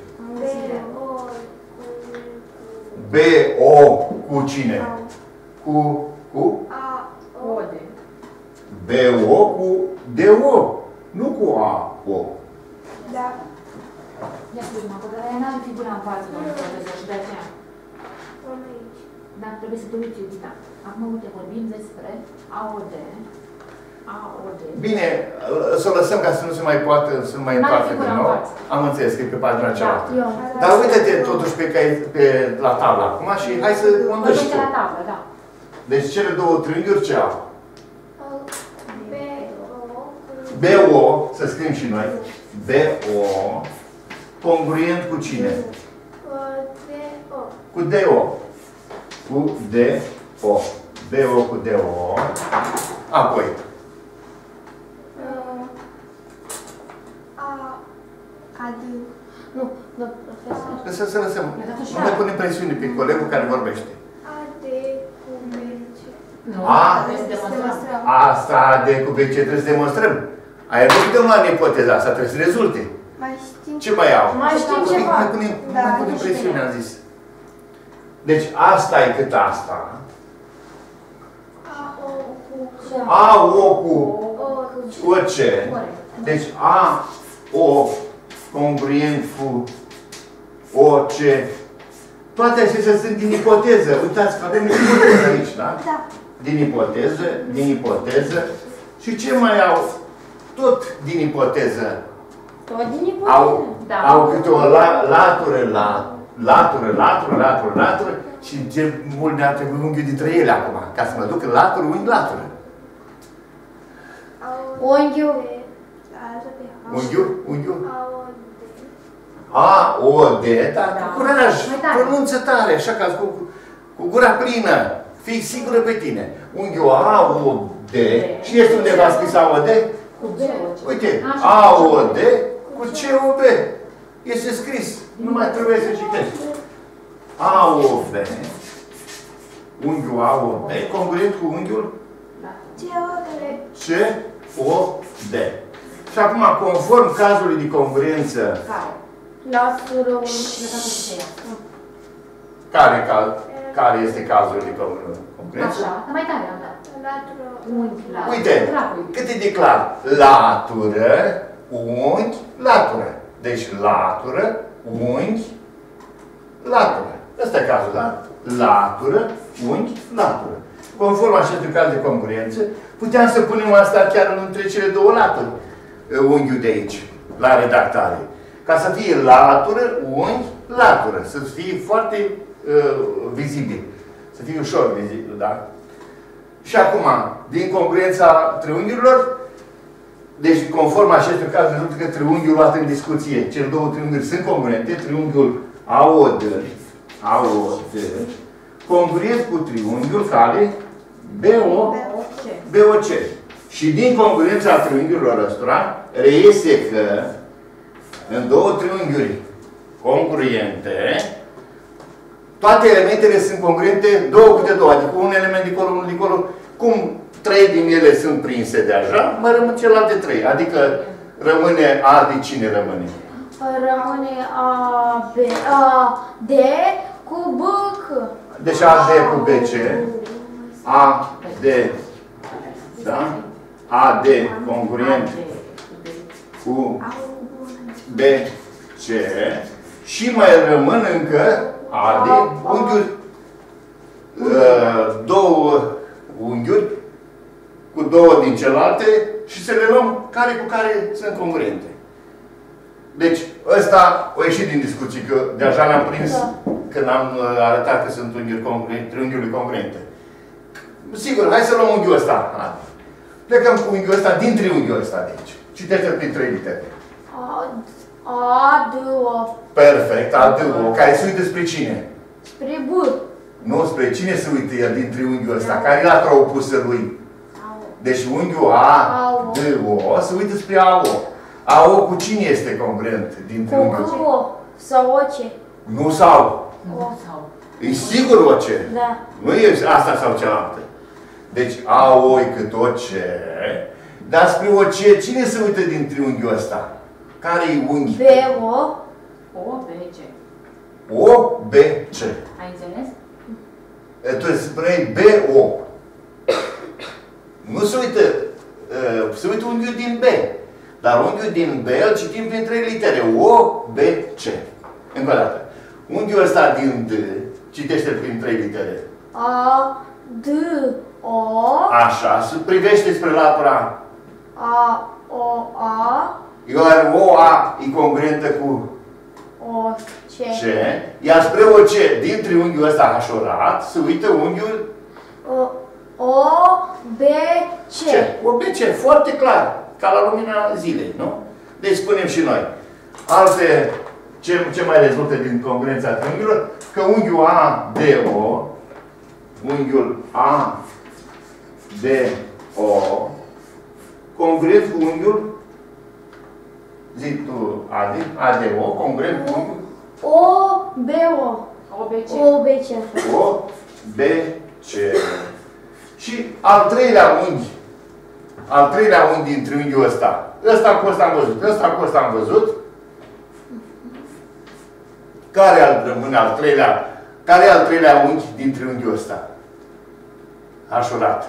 [SPEAKER 2] B O cu cine? Cu cu
[SPEAKER 4] A
[SPEAKER 3] O D.
[SPEAKER 2] B O cu D O. Nu cu A O.
[SPEAKER 4] Da.
[SPEAKER 3] Ia spune-mă, că dar aia n-are figura în față, domnul profesor, și de aceea. Dar trebuie să te uiți, Iudita. Acum, uite, vorbim despre A O D. A O D.
[SPEAKER 2] Bine, să o lăsăm ca să nu se mai poată, să nu mai
[SPEAKER 3] N-are
[SPEAKER 2] întoarcă
[SPEAKER 3] figura
[SPEAKER 2] din
[SPEAKER 3] în
[SPEAKER 2] nou.
[SPEAKER 3] față.
[SPEAKER 2] Am înțeles că e pe pagina cealaltă.
[SPEAKER 1] Eu.
[SPEAKER 2] Dar uite-te totuși pe, cai, pe la tablă acum și hai să mă
[SPEAKER 3] Vorbim
[SPEAKER 2] înveți
[SPEAKER 3] de
[SPEAKER 2] tu.
[SPEAKER 3] la tablă, da.
[SPEAKER 2] Deci cele două triunghiuri ce au?
[SPEAKER 4] B
[SPEAKER 2] B O, să scriem și noi. B O, congruent cu cine?
[SPEAKER 4] D O.
[SPEAKER 2] Cu D O. Cu D O. B O cu D O. Apoi.
[SPEAKER 4] A A D.
[SPEAKER 1] Nu, da, profesor.
[SPEAKER 2] Să, să lăsăm. Nu mai punem presiune pe colegul care vorbește.
[SPEAKER 4] A D cu B C.
[SPEAKER 3] Nu,
[SPEAKER 2] A.
[SPEAKER 3] trebuie să demonstrăm.
[SPEAKER 2] Asta de cu B C trebuie să demonstrăm. Aia nu dăm la ipoteza asta, trebuie să rezulte.
[SPEAKER 4] Mai știm.
[SPEAKER 2] Ce mai au?
[SPEAKER 1] Mai știm
[SPEAKER 2] Nu
[SPEAKER 1] ceva.
[SPEAKER 2] mai punem, nu
[SPEAKER 4] Da,
[SPEAKER 2] mai punem
[SPEAKER 4] nu știu.
[SPEAKER 2] presiune, am zis. Deci asta e cât asta.
[SPEAKER 4] A O cu
[SPEAKER 2] A O cu
[SPEAKER 4] O
[SPEAKER 2] O C. Deci A O congruent cu O C. Toate acestea sunt din ipoteză. Uitați că avem ipoteză aici, da?
[SPEAKER 4] Da.
[SPEAKER 2] Din ipoteză, din ipoteză. Și ce mai au? Tot din ipoteză.
[SPEAKER 1] Tot din
[SPEAKER 2] Au,
[SPEAKER 1] ipoteză.
[SPEAKER 3] Da.
[SPEAKER 2] au câte o la, latură la latură, latură, latură, latură și ce mult ne-ar trebui unghiul dintre ele acum, ca să mă duc în latură, unghi, latură.
[SPEAKER 1] Unghiul.
[SPEAKER 2] Unghiul, unghiul. A, O, D, dar cu curaj, pronunță tare, așa ca cu, cu gura plină. Fii sigură pe tine. Unghiul A, O, D, și este undeva scris A, O, D? Uite, A, O, D cu C, O, B. Este scris, nu mai trebuie să citești. A, O, B, unghiul A, O, B, congruent cu unghiul C, O, D. Și acum, conform cazului de congruență,
[SPEAKER 1] Latură.
[SPEAKER 2] care, cal, care este cazul de congruență?
[SPEAKER 3] Așa, mai tare am dat. Unghi, latură.
[SPEAKER 2] Uite, cât e de clar. Latură, unghi, latură. Deci latură, unghi, latură. Ăsta e cazul, da? Latură, unghi, latură. Conform acestui caz de congruență, puteam să punem asta chiar între cele două laturi. Unghiul de aici, la redactare. Ca să fie latură, unghi, latură. Să fie foarte uh, vizibil. Să fie ușor vizibil, da? Și acum, din congruența triunghiurilor, deci conform acestui caz, rezultă că triunghiul luat în discuție, cele două triunghiuri sunt congruente, triunghiul A O D, A O D, congruent cu triunghiul care B O C. Și din congruența triunghiurilor ăstora, reiese că în două triunghiuri congruente, toate elementele sunt congruente, două câte două, adică un element de acolo, unul de acolo. Cum trei din ele sunt prinse deja, mai rămân celelalte trei. Adică rămâne A de cine rămâne?
[SPEAKER 1] Rămâne A, B, A, D cu B, C.
[SPEAKER 2] Deci A, D cu B, C. A, D, da? A, D congruent cu B, C. Și mai rămân încă A, D, unghiuri, uh, două unghiuri cu două din celelalte și să le luăm care cu care sunt congruente. Deci, ăsta a ieșit din discuții, că deja l-am prins da. Când am arătat că sunt unghiuri congruente, triunghiuri congruente. Sigur, hai să luăm unghiul ăsta. Plecăm cu unghiul ăsta din triunghiul ăsta de aici. Citește-l prin trei litere.
[SPEAKER 1] A, A, D, O.
[SPEAKER 2] Perfect, A, D, O. Care se uită spre cine?
[SPEAKER 1] Spre B.
[SPEAKER 2] Nu, spre cine se uită el din triunghiul ăsta? Care e latura opusă lui? Deci unghiul A, D, O se uită spre A, O. A, O cu cine este congruent din triunghiul ăsta?
[SPEAKER 1] Cu O sau O, C.
[SPEAKER 2] Nu sau.
[SPEAKER 3] Nu sau.
[SPEAKER 2] E sigur O, C.
[SPEAKER 1] Da.
[SPEAKER 2] Nu e asta sau cealaltă. Deci A, O e cât O, C. Dar spre O, C, cine se uită din triunghiul ăsta? Care e unghi?
[SPEAKER 1] B, O.
[SPEAKER 3] O, B, C.
[SPEAKER 2] O, B, C.
[SPEAKER 3] Ai înțeles?
[SPEAKER 2] Tu spuneai B, O. Nu se uită, uh, se uită unghiul din B. Dar unghiul din B îl citim prin trei litere. O, B, C. Încă o dată. Unghiul ăsta din D, citește-l prin trei litere.
[SPEAKER 1] A, D, O.
[SPEAKER 2] Așa, se privește spre latura.
[SPEAKER 1] A, O, A.
[SPEAKER 2] Iar O, A e congruentă cu
[SPEAKER 1] O, C.
[SPEAKER 2] C. Iar spre O, C, din triunghiul ăsta hașorat, se uită unghiul
[SPEAKER 1] O, O, B, C.
[SPEAKER 2] C. O, B, C. Foarte clar. Ca la lumina zilei, nu? Deci spunem și noi. Alte, ce, ce mai rezultă din congruența triunghiilor? Că unghiul A, D, O, unghiul A, D, O, congruent cu unghiul, zi tu, Adi, A, D, O, congruent cu unghiul
[SPEAKER 1] O, B, O.
[SPEAKER 3] O, B, C.
[SPEAKER 1] O, B, C.
[SPEAKER 2] O, B, C. Și al treilea unghi, al treilea unghi din triunghiul ăsta. Ăsta cu ăsta am văzut, ăsta cu ăsta am văzut. Care al rămâne al treilea? Care e al treilea unghi din triunghiul ăsta? Hașurat.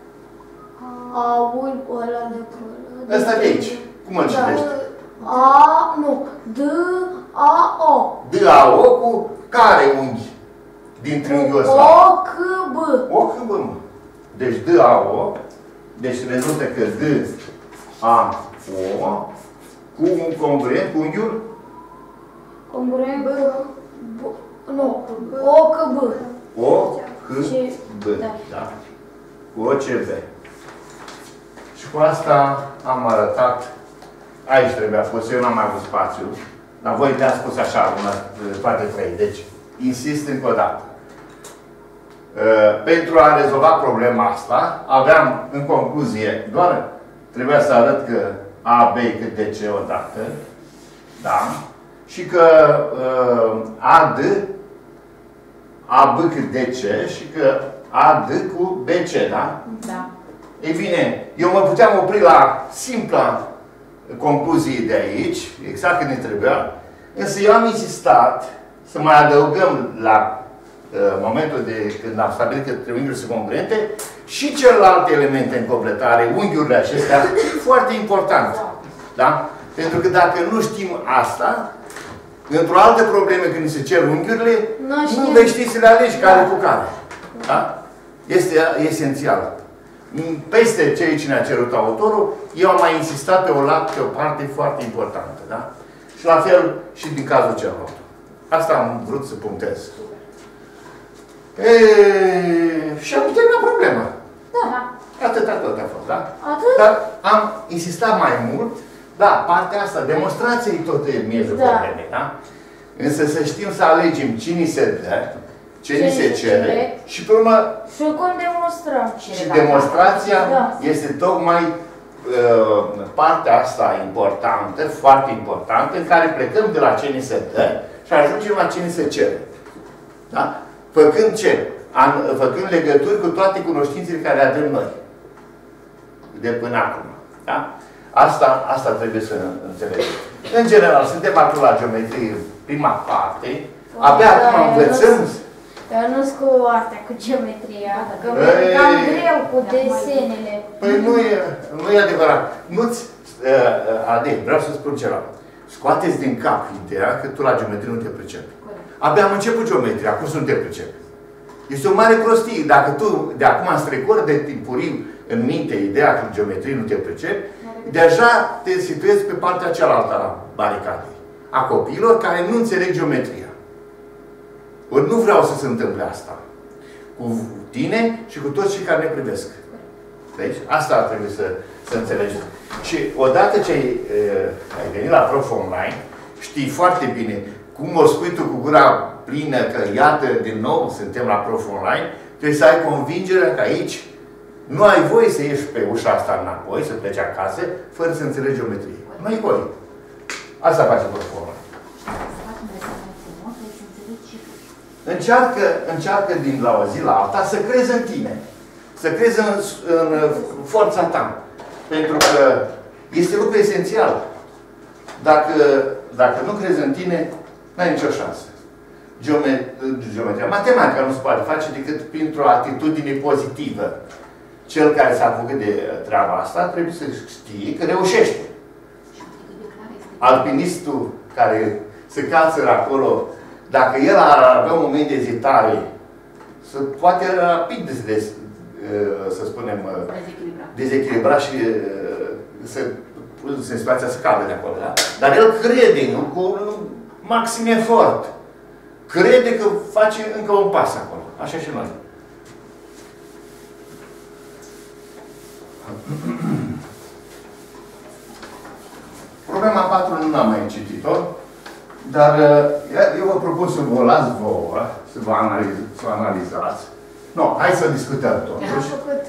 [SPEAKER 1] A, unghiul ăla de acolo.
[SPEAKER 2] Ăsta de aici. Cum îl citești?
[SPEAKER 1] A, nu. D, A, O.
[SPEAKER 2] D, A, O cu care unghi din triunghiul ăsta?
[SPEAKER 1] O, C, B.
[SPEAKER 2] O, C, B, mă. Deci D, A, O. Deci rezultă că D, A, O cu un congruent cu unghiul
[SPEAKER 1] Congruent cu Nu, O C B.
[SPEAKER 2] O, C, B.
[SPEAKER 1] Da.
[SPEAKER 2] Da? Cu O, C, B. Și cu asta am arătat. Aici trebuia pus, eu n-am mai avut spațiu. Dar voi le-ați spus așa, una, toate trei. Deci, insist încă o dată. Pentru a rezolva problema asta, aveam, în concluzie, doar trebuia să arăt că A, B cât de C odată. Da? Și că A D, A B cât de C și că A D cu B C, da?
[SPEAKER 3] Da.
[SPEAKER 2] Ei bine, eu mă puteam opri la simpla concluzie de aici, exact când ne trebuia, însă eu am insistat să mai adăugăm la uh, momentul de când am stabilit că triunghiurile sunt congruente și celelalte elemente în completare, unghiurile acestea, foarte important. Da? Pentru că dacă nu știm asta, într-o altă problemă când se cer unghiurile,
[SPEAKER 1] nu,
[SPEAKER 2] nu vei ști să le alegi care cu care. Da? Este esențial. Peste ceea ce ne-a cerut autorul, eu am mai insistat pe o, pe o parte foarte importantă. Da? Și la fel și din cazul celălalt. Asta am vrut să punctez. E, și am terminat problema.
[SPEAKER 1] Da.
[SPEAKER 2] Atâta tot a fost, da?
[SPEAKER 1] Atât?
[SPEAKER 2] Dar am insistat mai mult. Da, partea asta, demonstrației tot e miezul
[SPEAKER 1] da.
[SPEAKER 2] problemei, da? Însă să știm să alegem ce ni se dă, ce ni se cere și pe urmă...
[SPEAKER 1] Și cum demonstrăm.
[SPEAKER 2] Și demonstrația
[SPEAKER 1] da.
[SPEAKER 2] este tocmai uh, partea asta importantă, foarte importantă, în care plecăm de la ce ni se dă și ajungem la ce ni se cere. Da? Făcând ce? An, făcând legături cu toate cunoștințele care le avem noi. De până acum. Da? Asta, asta trebuie să înțelegem. În general, suntem acum la geometrie, prima parte. Abia acum învățăm.
[SPEAKER 1] Dar nu-s cu asta, cu geometria. Că e cam greu cu desenele.
[SPEAKER 2] Păi nu e, nu e adevărat. Nu-ți... Uh, Ade, vreau să spun ceva. Scoateți din cap ideea că tu la geometrie nu te pricepi. Abia am început geometria, acum să nu te pricepi. Este o mare prostie. Dacă tu de acum strecori de timpuriu în minte ideea că geometrie nu te pricepi, deja te situezi pe partea cealaltă a baricadei. A copiilor care nu înțeleg geometria. Ori nu vreau să se întâmple asta. Cu tine și cu toți cei care ne privesc. Deci, asta ar trebui să, să înțelegi. Și odată ce ai, ai venit la Prof Online, știi foarte bine cum o spui tu cu gura plină că iată, din nou, suntem la Prof Online, trebuie să ai convingerea că aici nu ai voie să ieși pe ușa asta înapoi, să pleci acasă, fără să înțelegi geometrie. Nu ai voie. Asta face Prof Online. Încearcă, încearcă din la o zi la alta să crezi în tine. Să crezi în, în forța ta. Pentru că este lucru esențial. Dacă, dacă nu crezi în tine, n-ai nicio șansă. Geometria, matematica nu se poate face decât printr-o atitudine pozitivă. Cel care s-a făcut de treaba asta trebuie să știe că reușește. Alpinistul care se cațără acolo, dacă el ar avea un moment de ezitare, să poate rapid de, de, să spunem, dezechilibrat, dezechilibrat și să în situația să cadă de acolo, da? Dar el crede, nu? Cu maxim efort. Crede că face încă un pas acolo. Așa și noi. Problema patru nu am mai citit-o, dar eu vă propun să vă las vouă, să vă, analiz, să vă analizați. Nu, hai să discutăm totuși.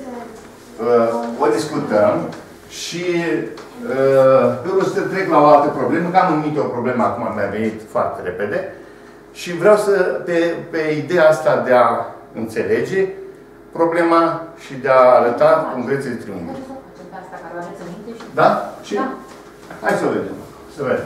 [SPEAKER 2] O discutăm și pe urmă să trec la o altă problemă, că am numit o problemă acum, mi-a venit foarte repede. Și vreau să, pe, pe ideea asta de a înțelege problema și de a arăta congrețele triunghiului. Da? Și? Da. Hai să vedem. Să vedem.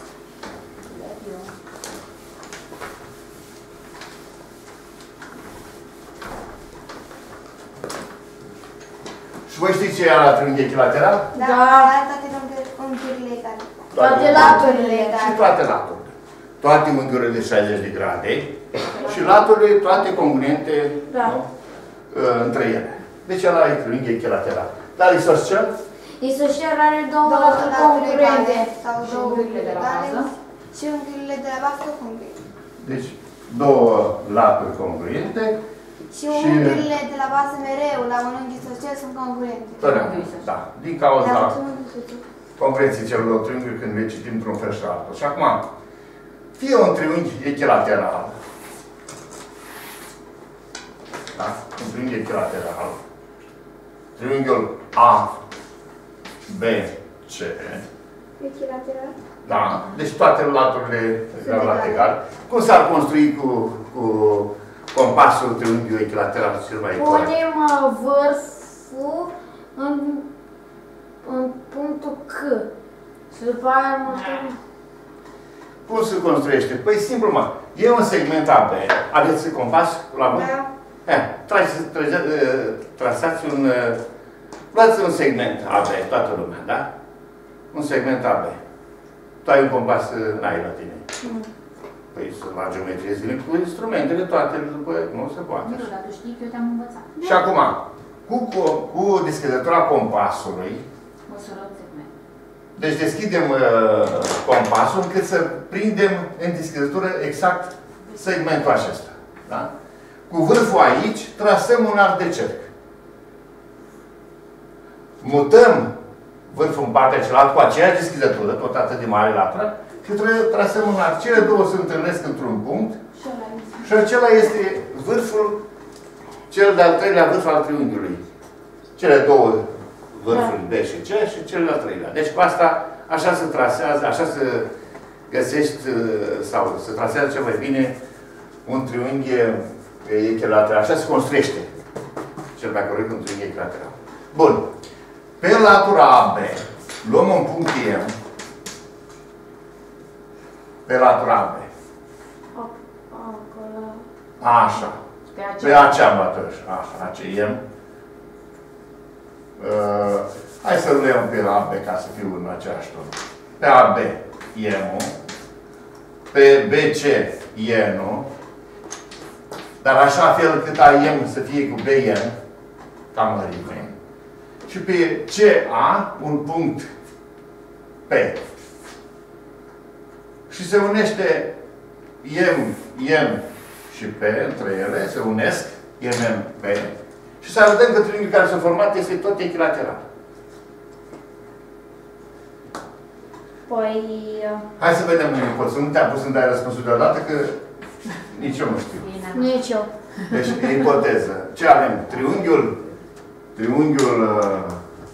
[SPEAKER 2] Și voi știți ce era la triunghi echilateral?
[SPEAKER 4] Da. Toate unghiurile egale.
[SPEAKER 1] Toate laturile egale.
[SPEAKER 2] Și toate laturile. Toate unghiurile de șaizeci de grade și laturile toate congruente, da, nu? Între ele. Deci ăla e triunghi echilateral. Dar isoscel?
[SPEAKER 1] Isoscel are două laturi congruente.
[SPEAKER 4] Sau unghiurile de la bază. Și unghiurile de la bază congruente.
[SPEAKER 2] Deci, două laturi congruente.
[SPEAKER 4] Și unghiurile de la bază mereu, la un unghi isoscel, sunt congruente.
[SPEAKER 2] Da. Din cauza congruenței celor două triunghiuri când le citim într-un fel și altul. Și acum, fie un triunghi echilateral, da? Un triunghi echilateral, triunghiul A, B, C.
[SPEAKER 4] Echilateral?
[SPEAKER 2] Da. Deci toate laturile erau la egal. Cum s-ar construi cu, cu compasul triunghiului echilateral cel mai corect?
[SPEAKER 1] Punem vârful în, în punctul C. Și după aia mutăm...
[SPEAKER 2] Cum se construiește? Păi simplu, mă. E un segment A B. Aveți compas la bun?
[SPEAKER 4] Da.
[SPEAKER 2] Eh, trasați un... Luați un segment A B, toată lumea, da? Un segment A B. Tu ai un compas, n-ai la tine.
[SPEAKER 1] Nu.
[SPEAKER 2] Păi să la geometrie zile cu instrumentele toate, după nu se poate.
[SPEAKER 3] Nu, dar tu știi că eu te-am învățat.
[SPEAKER 2] Și acum, cu, cu, cu deschizătura compasului,
[SPEAKER 3] Măsurăm segment.
[SPEAKER 2] deci deschidem uh, compasul încât să prindem în deschizătură exact segmentul acesta. Da? Cu vârful aici, trasăm un arc de cerc. Mutăm vârful în partea cealaltă cu aceeași deschizătură, tot atât de mare latră, și trasăm un arc. Cele două se întâlnesc într-un punct și acela este vârful, cel de-al treilea vârf al triunghiului. Cele două vârfuri B și C și cel de-al treilea. Deci cu asta, așa se trasează, așa se găsești, sau se trasează cel mai bine un triunghi echilateral. Așa se construiește cel mai corect un triunghi echilateral. Bun. Pe latura A B, luăm un punct M. Pe latura A B.
[SPEAKER 1] Acolo.
[SPEAKER 2] Așa.
[SPEAKER 3] Pe
[SPEAKER 2] Pe acea latură. Așa, acea M. Uh, hai să luăm pe A B ca să fiu în aceeași ton. Pe A B, M-ul. Pe B C, N-ul. Dar așa fel cât A M să fie cu B N, ca mărime. Și pe C A, un punct P. Și se unește M, N și P, între ele, se unesc, M, N, P. Și să arătăm că triunghiul care s-a format este tot echilateral.
[SPEAKER 1] Păi...
[SPEAKER 2] Hai să vedem unde poți. Nu te-am pus să-mi dai răspunsul deodată, că nici eu nu știu.
[SPEAKER 1] Nici eu.
[SPEAKER 2] Deci, ipoteză. Ce avem? Triunghiul, triunghiul, uh,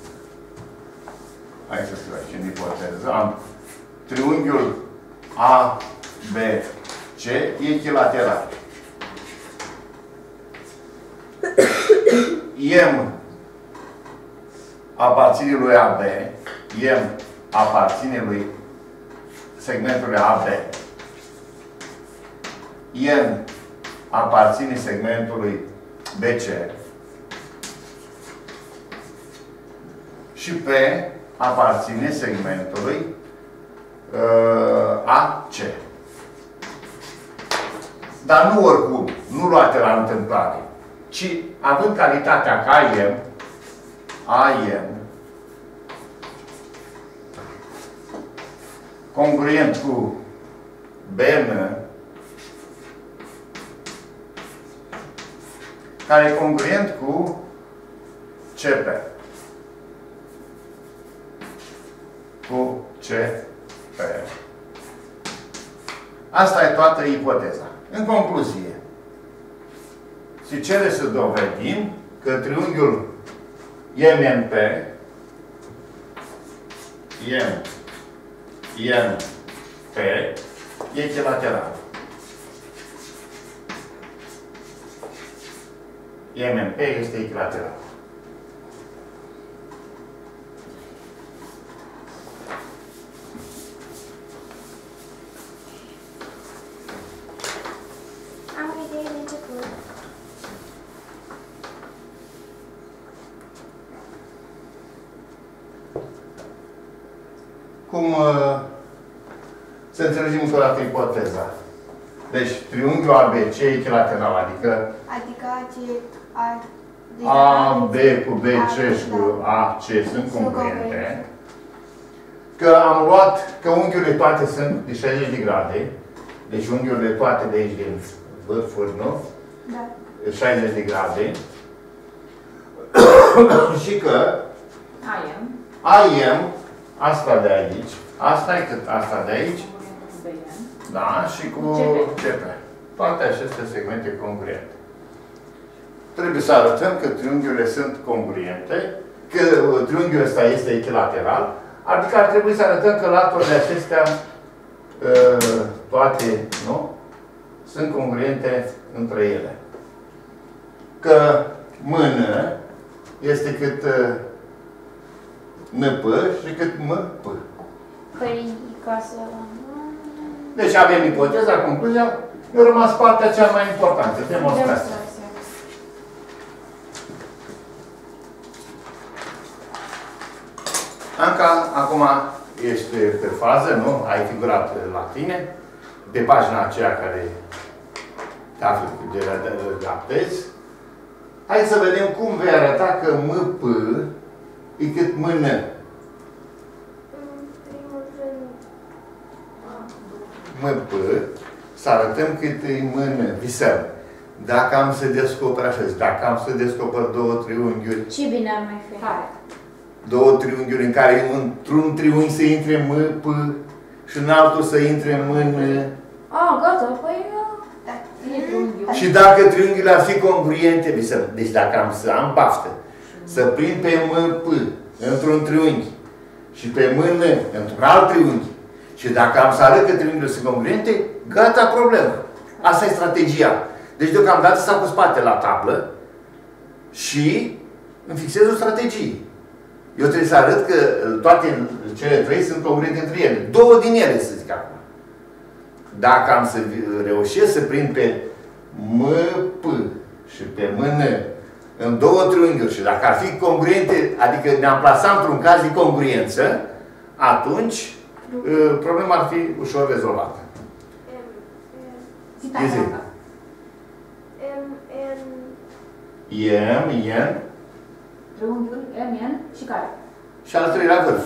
[SPEAKER 2] hai să scriu aici, în ipoteză, am triunghiul A, B, C, echilateral. M aparține lui A B, M aparține lui segmentului A B, N aparține segmentului B C și P aparține segmentului uh, A C. Dar nu oricum, nu luate la întâmplare, ci având calitatea ca A M, A M congruent cu B N, care e congruent cu C P. Cu C P. Asta e toată ipoteza. În concluzie, se cere să dovedim că triunghiul M N P, M, N, P, e echilateral. M N P este echilateral.
[SPEAKER 4] Am o idee de început.
[SPEAKER 2] Cum uh, să înțelegem încă o dată ipoteza? Deci, triunghiul A B C echilateral, adică
[SPEAKER 4] Adică ce A,
[SPEAKER 2] A, B cu B C și cu A C sunt congruente. Că am luat, că unghiurile toate sunt de șaizeci de grade, Deci unghiurile toate de aici, din vârfuri, nu?
[SPEAKER 4] Da.
[SPEAKER 2] șaizeci de grade. Și că
[SPEAKER 3] Am.
[SPEAKER 2] Am, asta de aici, asta e cât asta de aici, da, și cu C P. Toate aceste segmente congruente. Trebuie să arătăm că triunghiurile sunt congruente, că triunghiul ăsta este echilateral, adică ar trebui să arătăm că laturile acestea, toate, nu? Sunt congruente între ele. Că mână este cât N P și cât M P.
[SPEAKER 1] Păi, ca să...
[SPEAKER 2] Deci avem ipoteza, concluzia, eu rămas partea cea mai importantă, demonstrația. Anca, acum ești pe fază, nu? Ai figurat la tine, pe pagina aceea care te afli de adaptezi. Hai să vedem cum vei arăta că M P e cât M N. M P, să arătăm cât e M N. Visăm. Dacă am să descoper așa, dacă am să descoper două triunghiuri.
[SPEAKER 1] Ce bine ar mai fi?
[SPEAKER 3] Care?
[SPEAKER 2] Două triunghiuri în care într-un triunghi să intre M P și în altul să intre M N.
[SPEAKER 1] Ah, gata, păi...
[SPEAKER 2] Și dacă triunghiurile ar fi congruente, visăm. Deci dacă am să am baftă, să prind pe M P într-un triunghi și pe M N într-un alt triunghi, și dacă am să arăt că triunghiurile sunt congruente, gata, problemă. Asta e strategia. Deci deocamdată stau cu spate la tablă și îmi fixez o strategie. Eu trebuie să arăt că toate cele trei sunt congruente între ele. Două din ele, să zic acum. Dacă am să reușesc să prind pe M P și pe M N în două triunghiuri și dacă ar fi congruente, adică ne-am plasat într-un caz de congruență, atunci problema ar fi ușor rezolvată.
[SPEAKER 3] Zi tare, Anca.
[SPEAKER 4] M, N...
[SPEAKER 2] M, N
[SPEAKER 3] Triunghiul M, N și care?
[SPEAKER 2] și al treilea vârf.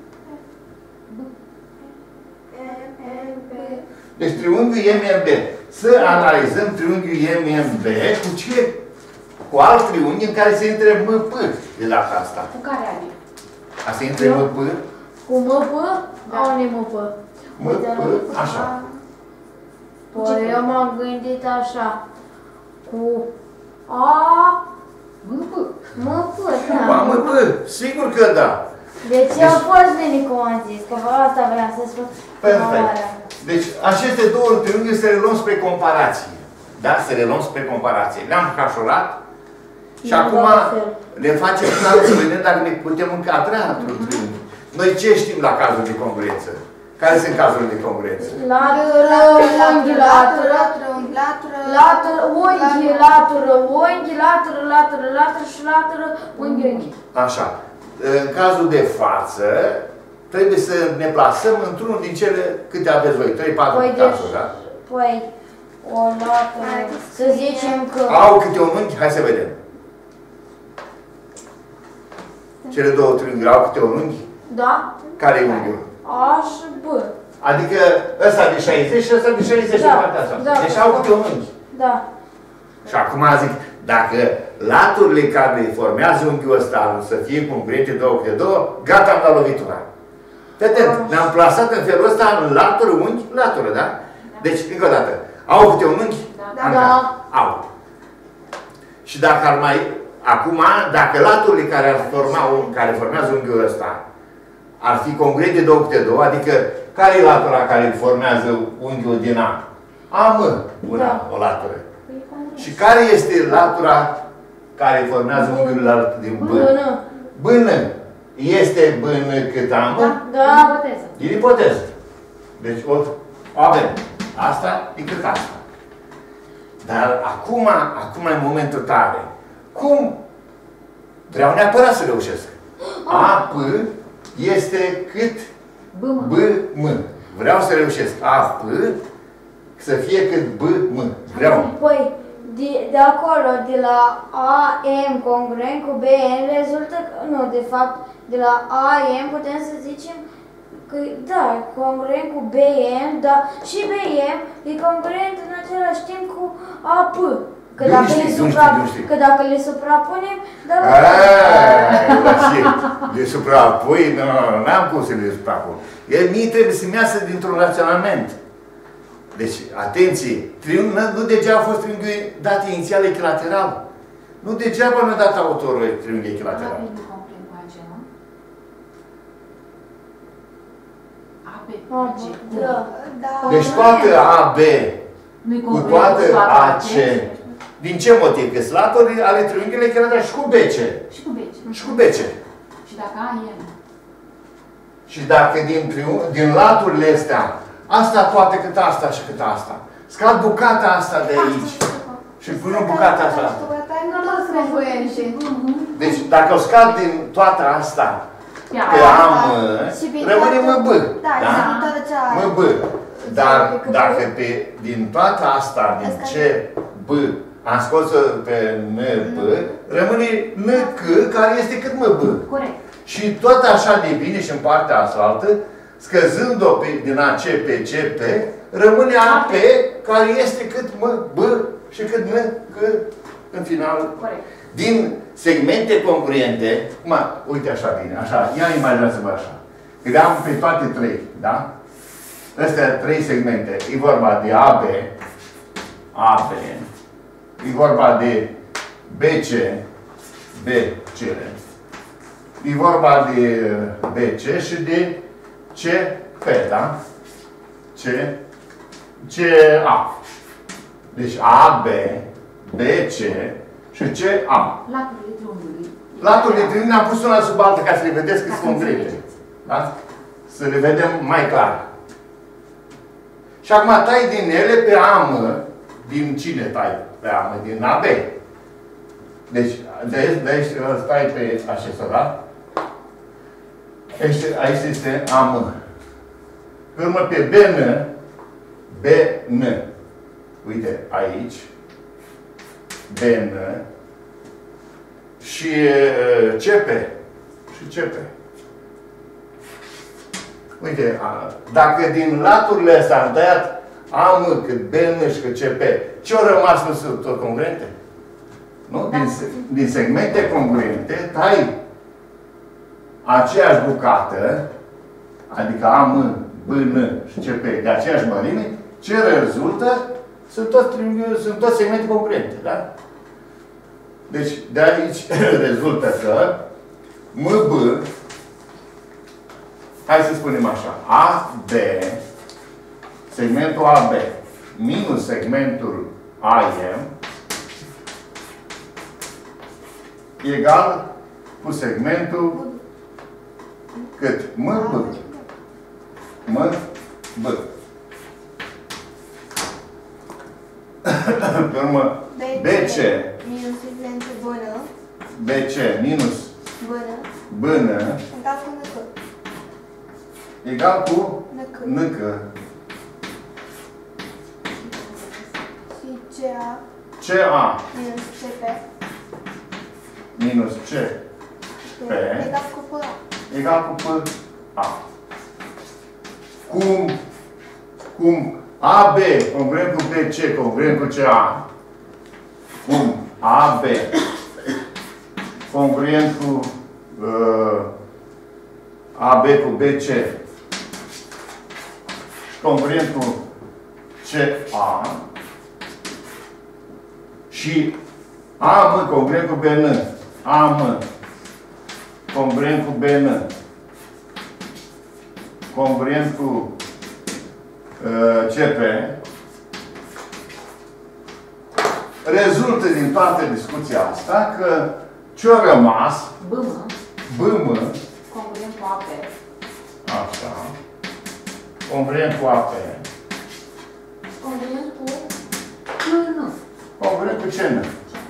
[SPEAKER 2] Deci triunghiul M M B. Să analizăm triunghiul M M B cu ce? Cu alt triunghi în care se intre M P de data asta.
[SPEAKER 3] Cu care are?
[SPEAKER 2] A se intre M P?
[SPEAKER 1] Cu M P?
[SPEAKER 3] Da.
[SPEAKER 1] Au ne M P.
[SPEAKER 2] M P, așa.
[SPEAKER 1] Păi eu m-am gândit așa. Cu A...
[SPEAKER 3] M, P.
[SPEAKER 1] M P,
[SPEAKER 2] Ba,
[SPEAKER 1] da.
[SPEAKER 2] M P, sigur că da.
[SPEAKER 1] Deci a fost bine cum am zis, că asta vreau să spun.
[SPEAKER 2] Perfect. Deci aceste două triunghi se le luăm spre comparație. Da? Se le luăm spre comparație. Le-am cașurat și
[SPEAKER 1] Da,
[SPEAKER 2] acum
[SPEAKER 1] la fel.
[SPEAKER 2] le facem clar să vedem dacă ne putem încadra într-un triunghi. Noi ce știm la cazul de congruență? Care sunt cazurile de congruență?
[SPEAKER 1] Latură, unghi, latură,
[SPEAKER 4] latură, unghi, latură,
[SPEAKER 1] latură, unghi, latură, unghi, latură, latură, latură și latură, unghi, unghi.
[SPEAKER 2] Așa. În cazul de față, trebuie să ne plasăm într-unul din cele câte aveți voi, trei patru
[SPEAKER 1] Păi,
[SPEAKER 2] cazuri,
[SPEAKER 1] deci,
[SPEAKER 2] da?
[SPEAKER 1] păi, o latură, să zicem că...
[SPEAKER 2] Au câte un unghi? Hai să vedem. Cele două triunghiuri au câte un unghi?
[SPEAKER 1] Da?
[SPEAKER 2] Care e unghiul?
[SPEAKER 1] A și B.
[SPEAKER 2] Adică ăsta de șaizeci și ăsta de șaizeci
[SPEAKER 1] Da,
[SPEAKER 2] de partea asta.
[SPEAKER 1] da,
[SPEAKER 2] Deci
[SPEAKER 1] da.
[SPEAKER 2] au câte un unghi.
[SPEAKER 1] Da.
[SPEAKER 2] Și acum zic, dacă laturile care formează unghiul ăsta să fie congruente două câte două, gata, am dat lovitura. Fii atent, ne-am plasat în felul ăsta în latură, unghi, latură, da? Deci, încă o dată, au câte un unghi?
[SPEAKER 3] Da.
[SPEAKER 2] Anca?
[SPEAKER 1] Da.
[SPEAKER 2] Au. Și dacă ar mai... Acum, dacă laturile care, ar forma, care formează unghiul ăsta ar fi congruente două câte două, adică care e latura care formează unghiul din A? A, M, una,
[SPEAKER 1] Da.
[SPEAKER 2] o latură. Și care este latura care formează unghiul din B?
[SPEAKER 1] Bună.
[SPEAKER 2] Bână. Este bână cât am?
[SPEAKER 3] Da.
[SPEAKER 1] Da.
[SPEAKER 3] Ipoteză.
[SPEAKER 2] E ipoteză. Deci o, o avem. Asta e cât asta. Dar acum, acum e momentul tare. Cum? Vreau neapărat să reușesc. A, P este cât
[SPEAKER 3] B, M.
[SPEAKER 2] B, M. Vreau să reușesc. A, P să fie cât B, M. Vreau.
[SPEAKER 1] Păi, de, de acolo, de la A M congruent cu B N, rezultă că, nu, de fapt, de la A M putem să zicem Că, da, congruent cu B M, dar și B M e congruent în același timp cu A P. Că
[SPEAKER 2] Eu
[SPEAKER 1] dacă,
[SPEAKER 2] știu,
[SPEAKER 1] le
[SPEAKER 2] eu
[SPEAKER 1] supra...
[SPEAKER 2] știu, eu știu.
[SPEAKER 1] că dacă le suprapunem, dar
[SPEAKER 2] Aaaa, le suprapui? Nu, n-am cum să le suprapun. El mie trebuie să-mi iasă dintr-un raționament. Deci, atenție, triunghiul, nu degeaba a fost triunghiul dat inițial echilateral. Nu degeaba mi-a dat autorul triunghiul echilateral.
[SPEAKER 3] A B nu congruent cu A C, nu? A B cu
[SPEAKER 1] A
[SPEAKER 3] A
[SPEAKER 1] B,
[SPEAKER 3] C.
[SPEAKER 1] da.
[SPEAKER 4] Da.
[SPEAKER 2] Deci toate A B
[SPEAKER 3] Nu-i
[SPEAKER 2] cu
[SPEAKER 3] congruent
[SPEAKER 2] toate
[SPEAKER 3] toate
[SPEAKER 2] A C, din ce motiv? Că sunt laturi ale triunghiului echilateral și cu B C.
[SPEAKER 3] Și cu B C.
[SPEAKER 2] Și cu B C.
[SPEAKER 3] Și dacă A e M.
[SPEAKER 2] Și dacă din, triung- din laturile astea, asta toate cât asta și cât asta, scad bucata asta de aici și până bucata asta.
[SPEAKER 4] Nu toți congruente.
[SPEAKER 2] Deci dacă o scad din toată asta pe A M, rămâne M B.
[SPEAKER 4] Da,
[SPEAKER 2] Da?
[SPEAKER 4] din toată cealaltă.
[SPEAKER 2] M B. Dar dacă pe, din toată asta, din C B, am scos-o pe N B, rămâne N C, care este cât M B.
[SPEAKER 3] Corect.
[SPEAKER 2] Și tot așa de bine și în partea asta, scăzând-o pe- din A C pe C P, rămâne A P, care este cât M B și cât N C în final.
[SPEAKER 3] Corect.
[SPEAKER 2] Din segmente congruente, mă, uite așa bine, așa, ia imaginează-vă așa. Că le-am pe toate trei, da? Astea trei segmente. E vorba de A B, A B, e vorba de B C, B C, e vorba de B C și de C P, da? C, C A. Deci A B, B C și C A.
[SPEAKER 3] Laturile triunghiului.
[SPEAKER 2] Laturile triunghiului am pus una sub alta ca să le vedeți că sunt grele. Da? Să le vedem mai clar. Și acum tai din ele pe A M. Din cine tai pe A M? Din A B. Deci, de aici, de aici stai pe acesta, da? Aici, aici este A M. Pe urmă pe B N, B N. Uite, aici. B N. Și C P. Și C P. Uite, dacă din laturile astea am tăiat A M, cât B N și cât C P, ce-au rămas nu sunt tot congruente? Nu? Din, din segmente congruente, tai aceeași bucată, adică A M, B N și C P de aceeași mărime, ce rezultă? Sunt toți, sunt toți segmente congruente, da? Deci, de aici rezultă că M B, hai să spunem așa, A B, segmentul A B, minus segmentul A M, egal cu segmentul cât? M B. M B. Pe urmă, B C.
[SPEAKER 4] Minus segmentul B N.
[SPEAKER 2] B C minus
[SPEAKER 4] B N.
[SPEAKER 2] B N
[SPEAKER 4] Egal cu N C.
[SPEAKER 2] egal cu
[SPEAKER 4] N C.
[SPEAKER 2] N C.
[SPEAKER 4] Și C A.
[SPEAKER 2] C A
[SPEAKER 4] Minus C P.
[SPEAKER 2] minus C P
[SPEAKER 4] Egal cu P A.
[SPEAKER 2] egal cu P A. Cum, cum A B congruent cu B C congruent cu C A, cum A B congruent cu uh, A B cu B C congruent cu C A și A M congruent cu B N, A M congruent cu B N, congruent cu uh, C P, rezultă din toată discuția asta că ce-a rămas
[SPEAKER 3] B M.
[SPEAKER 2] B M,
[SPEAKER 3] Congruent cu A P.
[SPEAKER 2] așa, congruent cu A P,
[SPEAKER 1] congruent cu
[SPEAKER 3] C N.
[SPEAKER 2] congruent cu C N.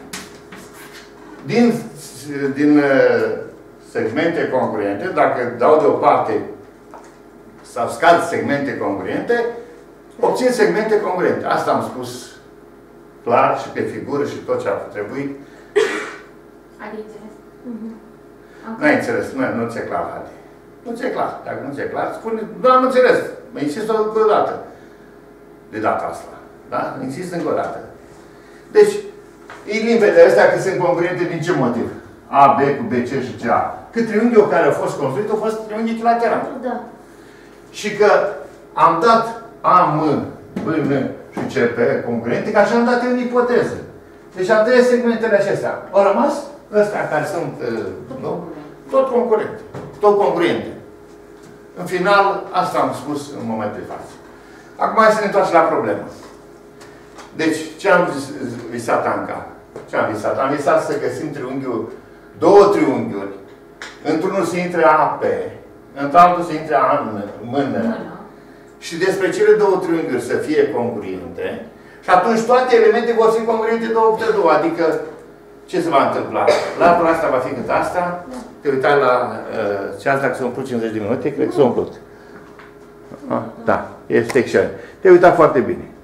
[SPEAKER 2] Din, din uh, segmente congruente, dacă dau deoparte sau scad segmente congruente, obțin segmente congruente. Asta am spus clar și pe figură și tot ce a trebuit.
[SPEAKER 3] Ai de înțeles?
[SPEAKER 2] Nu ai înțeles, nu, nu ți-e clar, Adi. Nu ți-e clar. Dacă nu ți-e clar, spune, nu am înțeles. Mă insist încă o dată. De data asta. Da? Insist încă o dată. Deci, e limpede astea că sunt congruente din ce motiv? A, B cu B, C și C, A. Că triunghiul care a fost construit a fost triunghi echilateral.
[SPEAKER 1] Da.
[SPEAKER 2] Și că am dat A, M, B, N și C, P congruente, că așa am dat eu în ipoteză. Deci am trei segmentele acestea. Au rămas ăstea care sunt nu? Tot concurente. Tot congruente. În final, asta am spus în momentul de față. Acum hai să ne întoarcem la problemă. Deci, ce am visat Anca? Ce am visat? Am visat să găsim triunghiul, două triunghiuri. Într-unul se intre A, P, într-altul se intre A, mână. Și despre cele două triunghiuri să fie congruente. Și atunci toate elemente vor fi congruente două câte două. Adică, ce se va întâmpla? Latura asta va fi cât asta. Da. Te uitai la uh, cealaltă, dacă s-a umplut cincizeci de minute, cred că s-a umplut. Ah, da, este excelent. Te uita foarte bine.